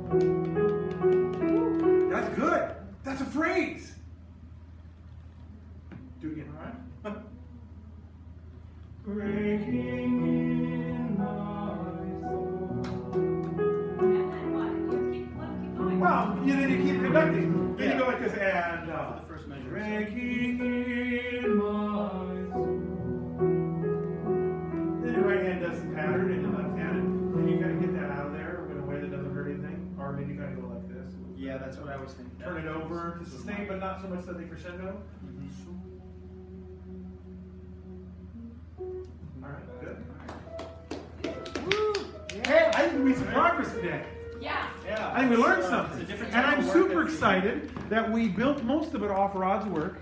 That's good. That's a phrase. Do it again, all right? Breaking in my soul. And then what? You keep going. Well, then you keep conducting. Then Yeah. you go like this and For the first measure. breaking in my soul. Then your right hand does the pattern and your left hand, and you kind of get that out of there in a way that doesn't hurt anything. Or maybe you kind of go like this. Yeah, that's what I was thinking. Turn it over to sustain, but not so much that they crescendo. All right, good. Hey, I think we made some progress today. Yeah. Yeah. I think we learned It's a something. different And type I'm of work super that's- excited that we built most of it off Rod's work.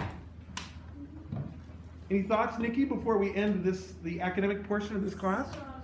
Any thoughts, Nikki, before we end the academic portion of this class?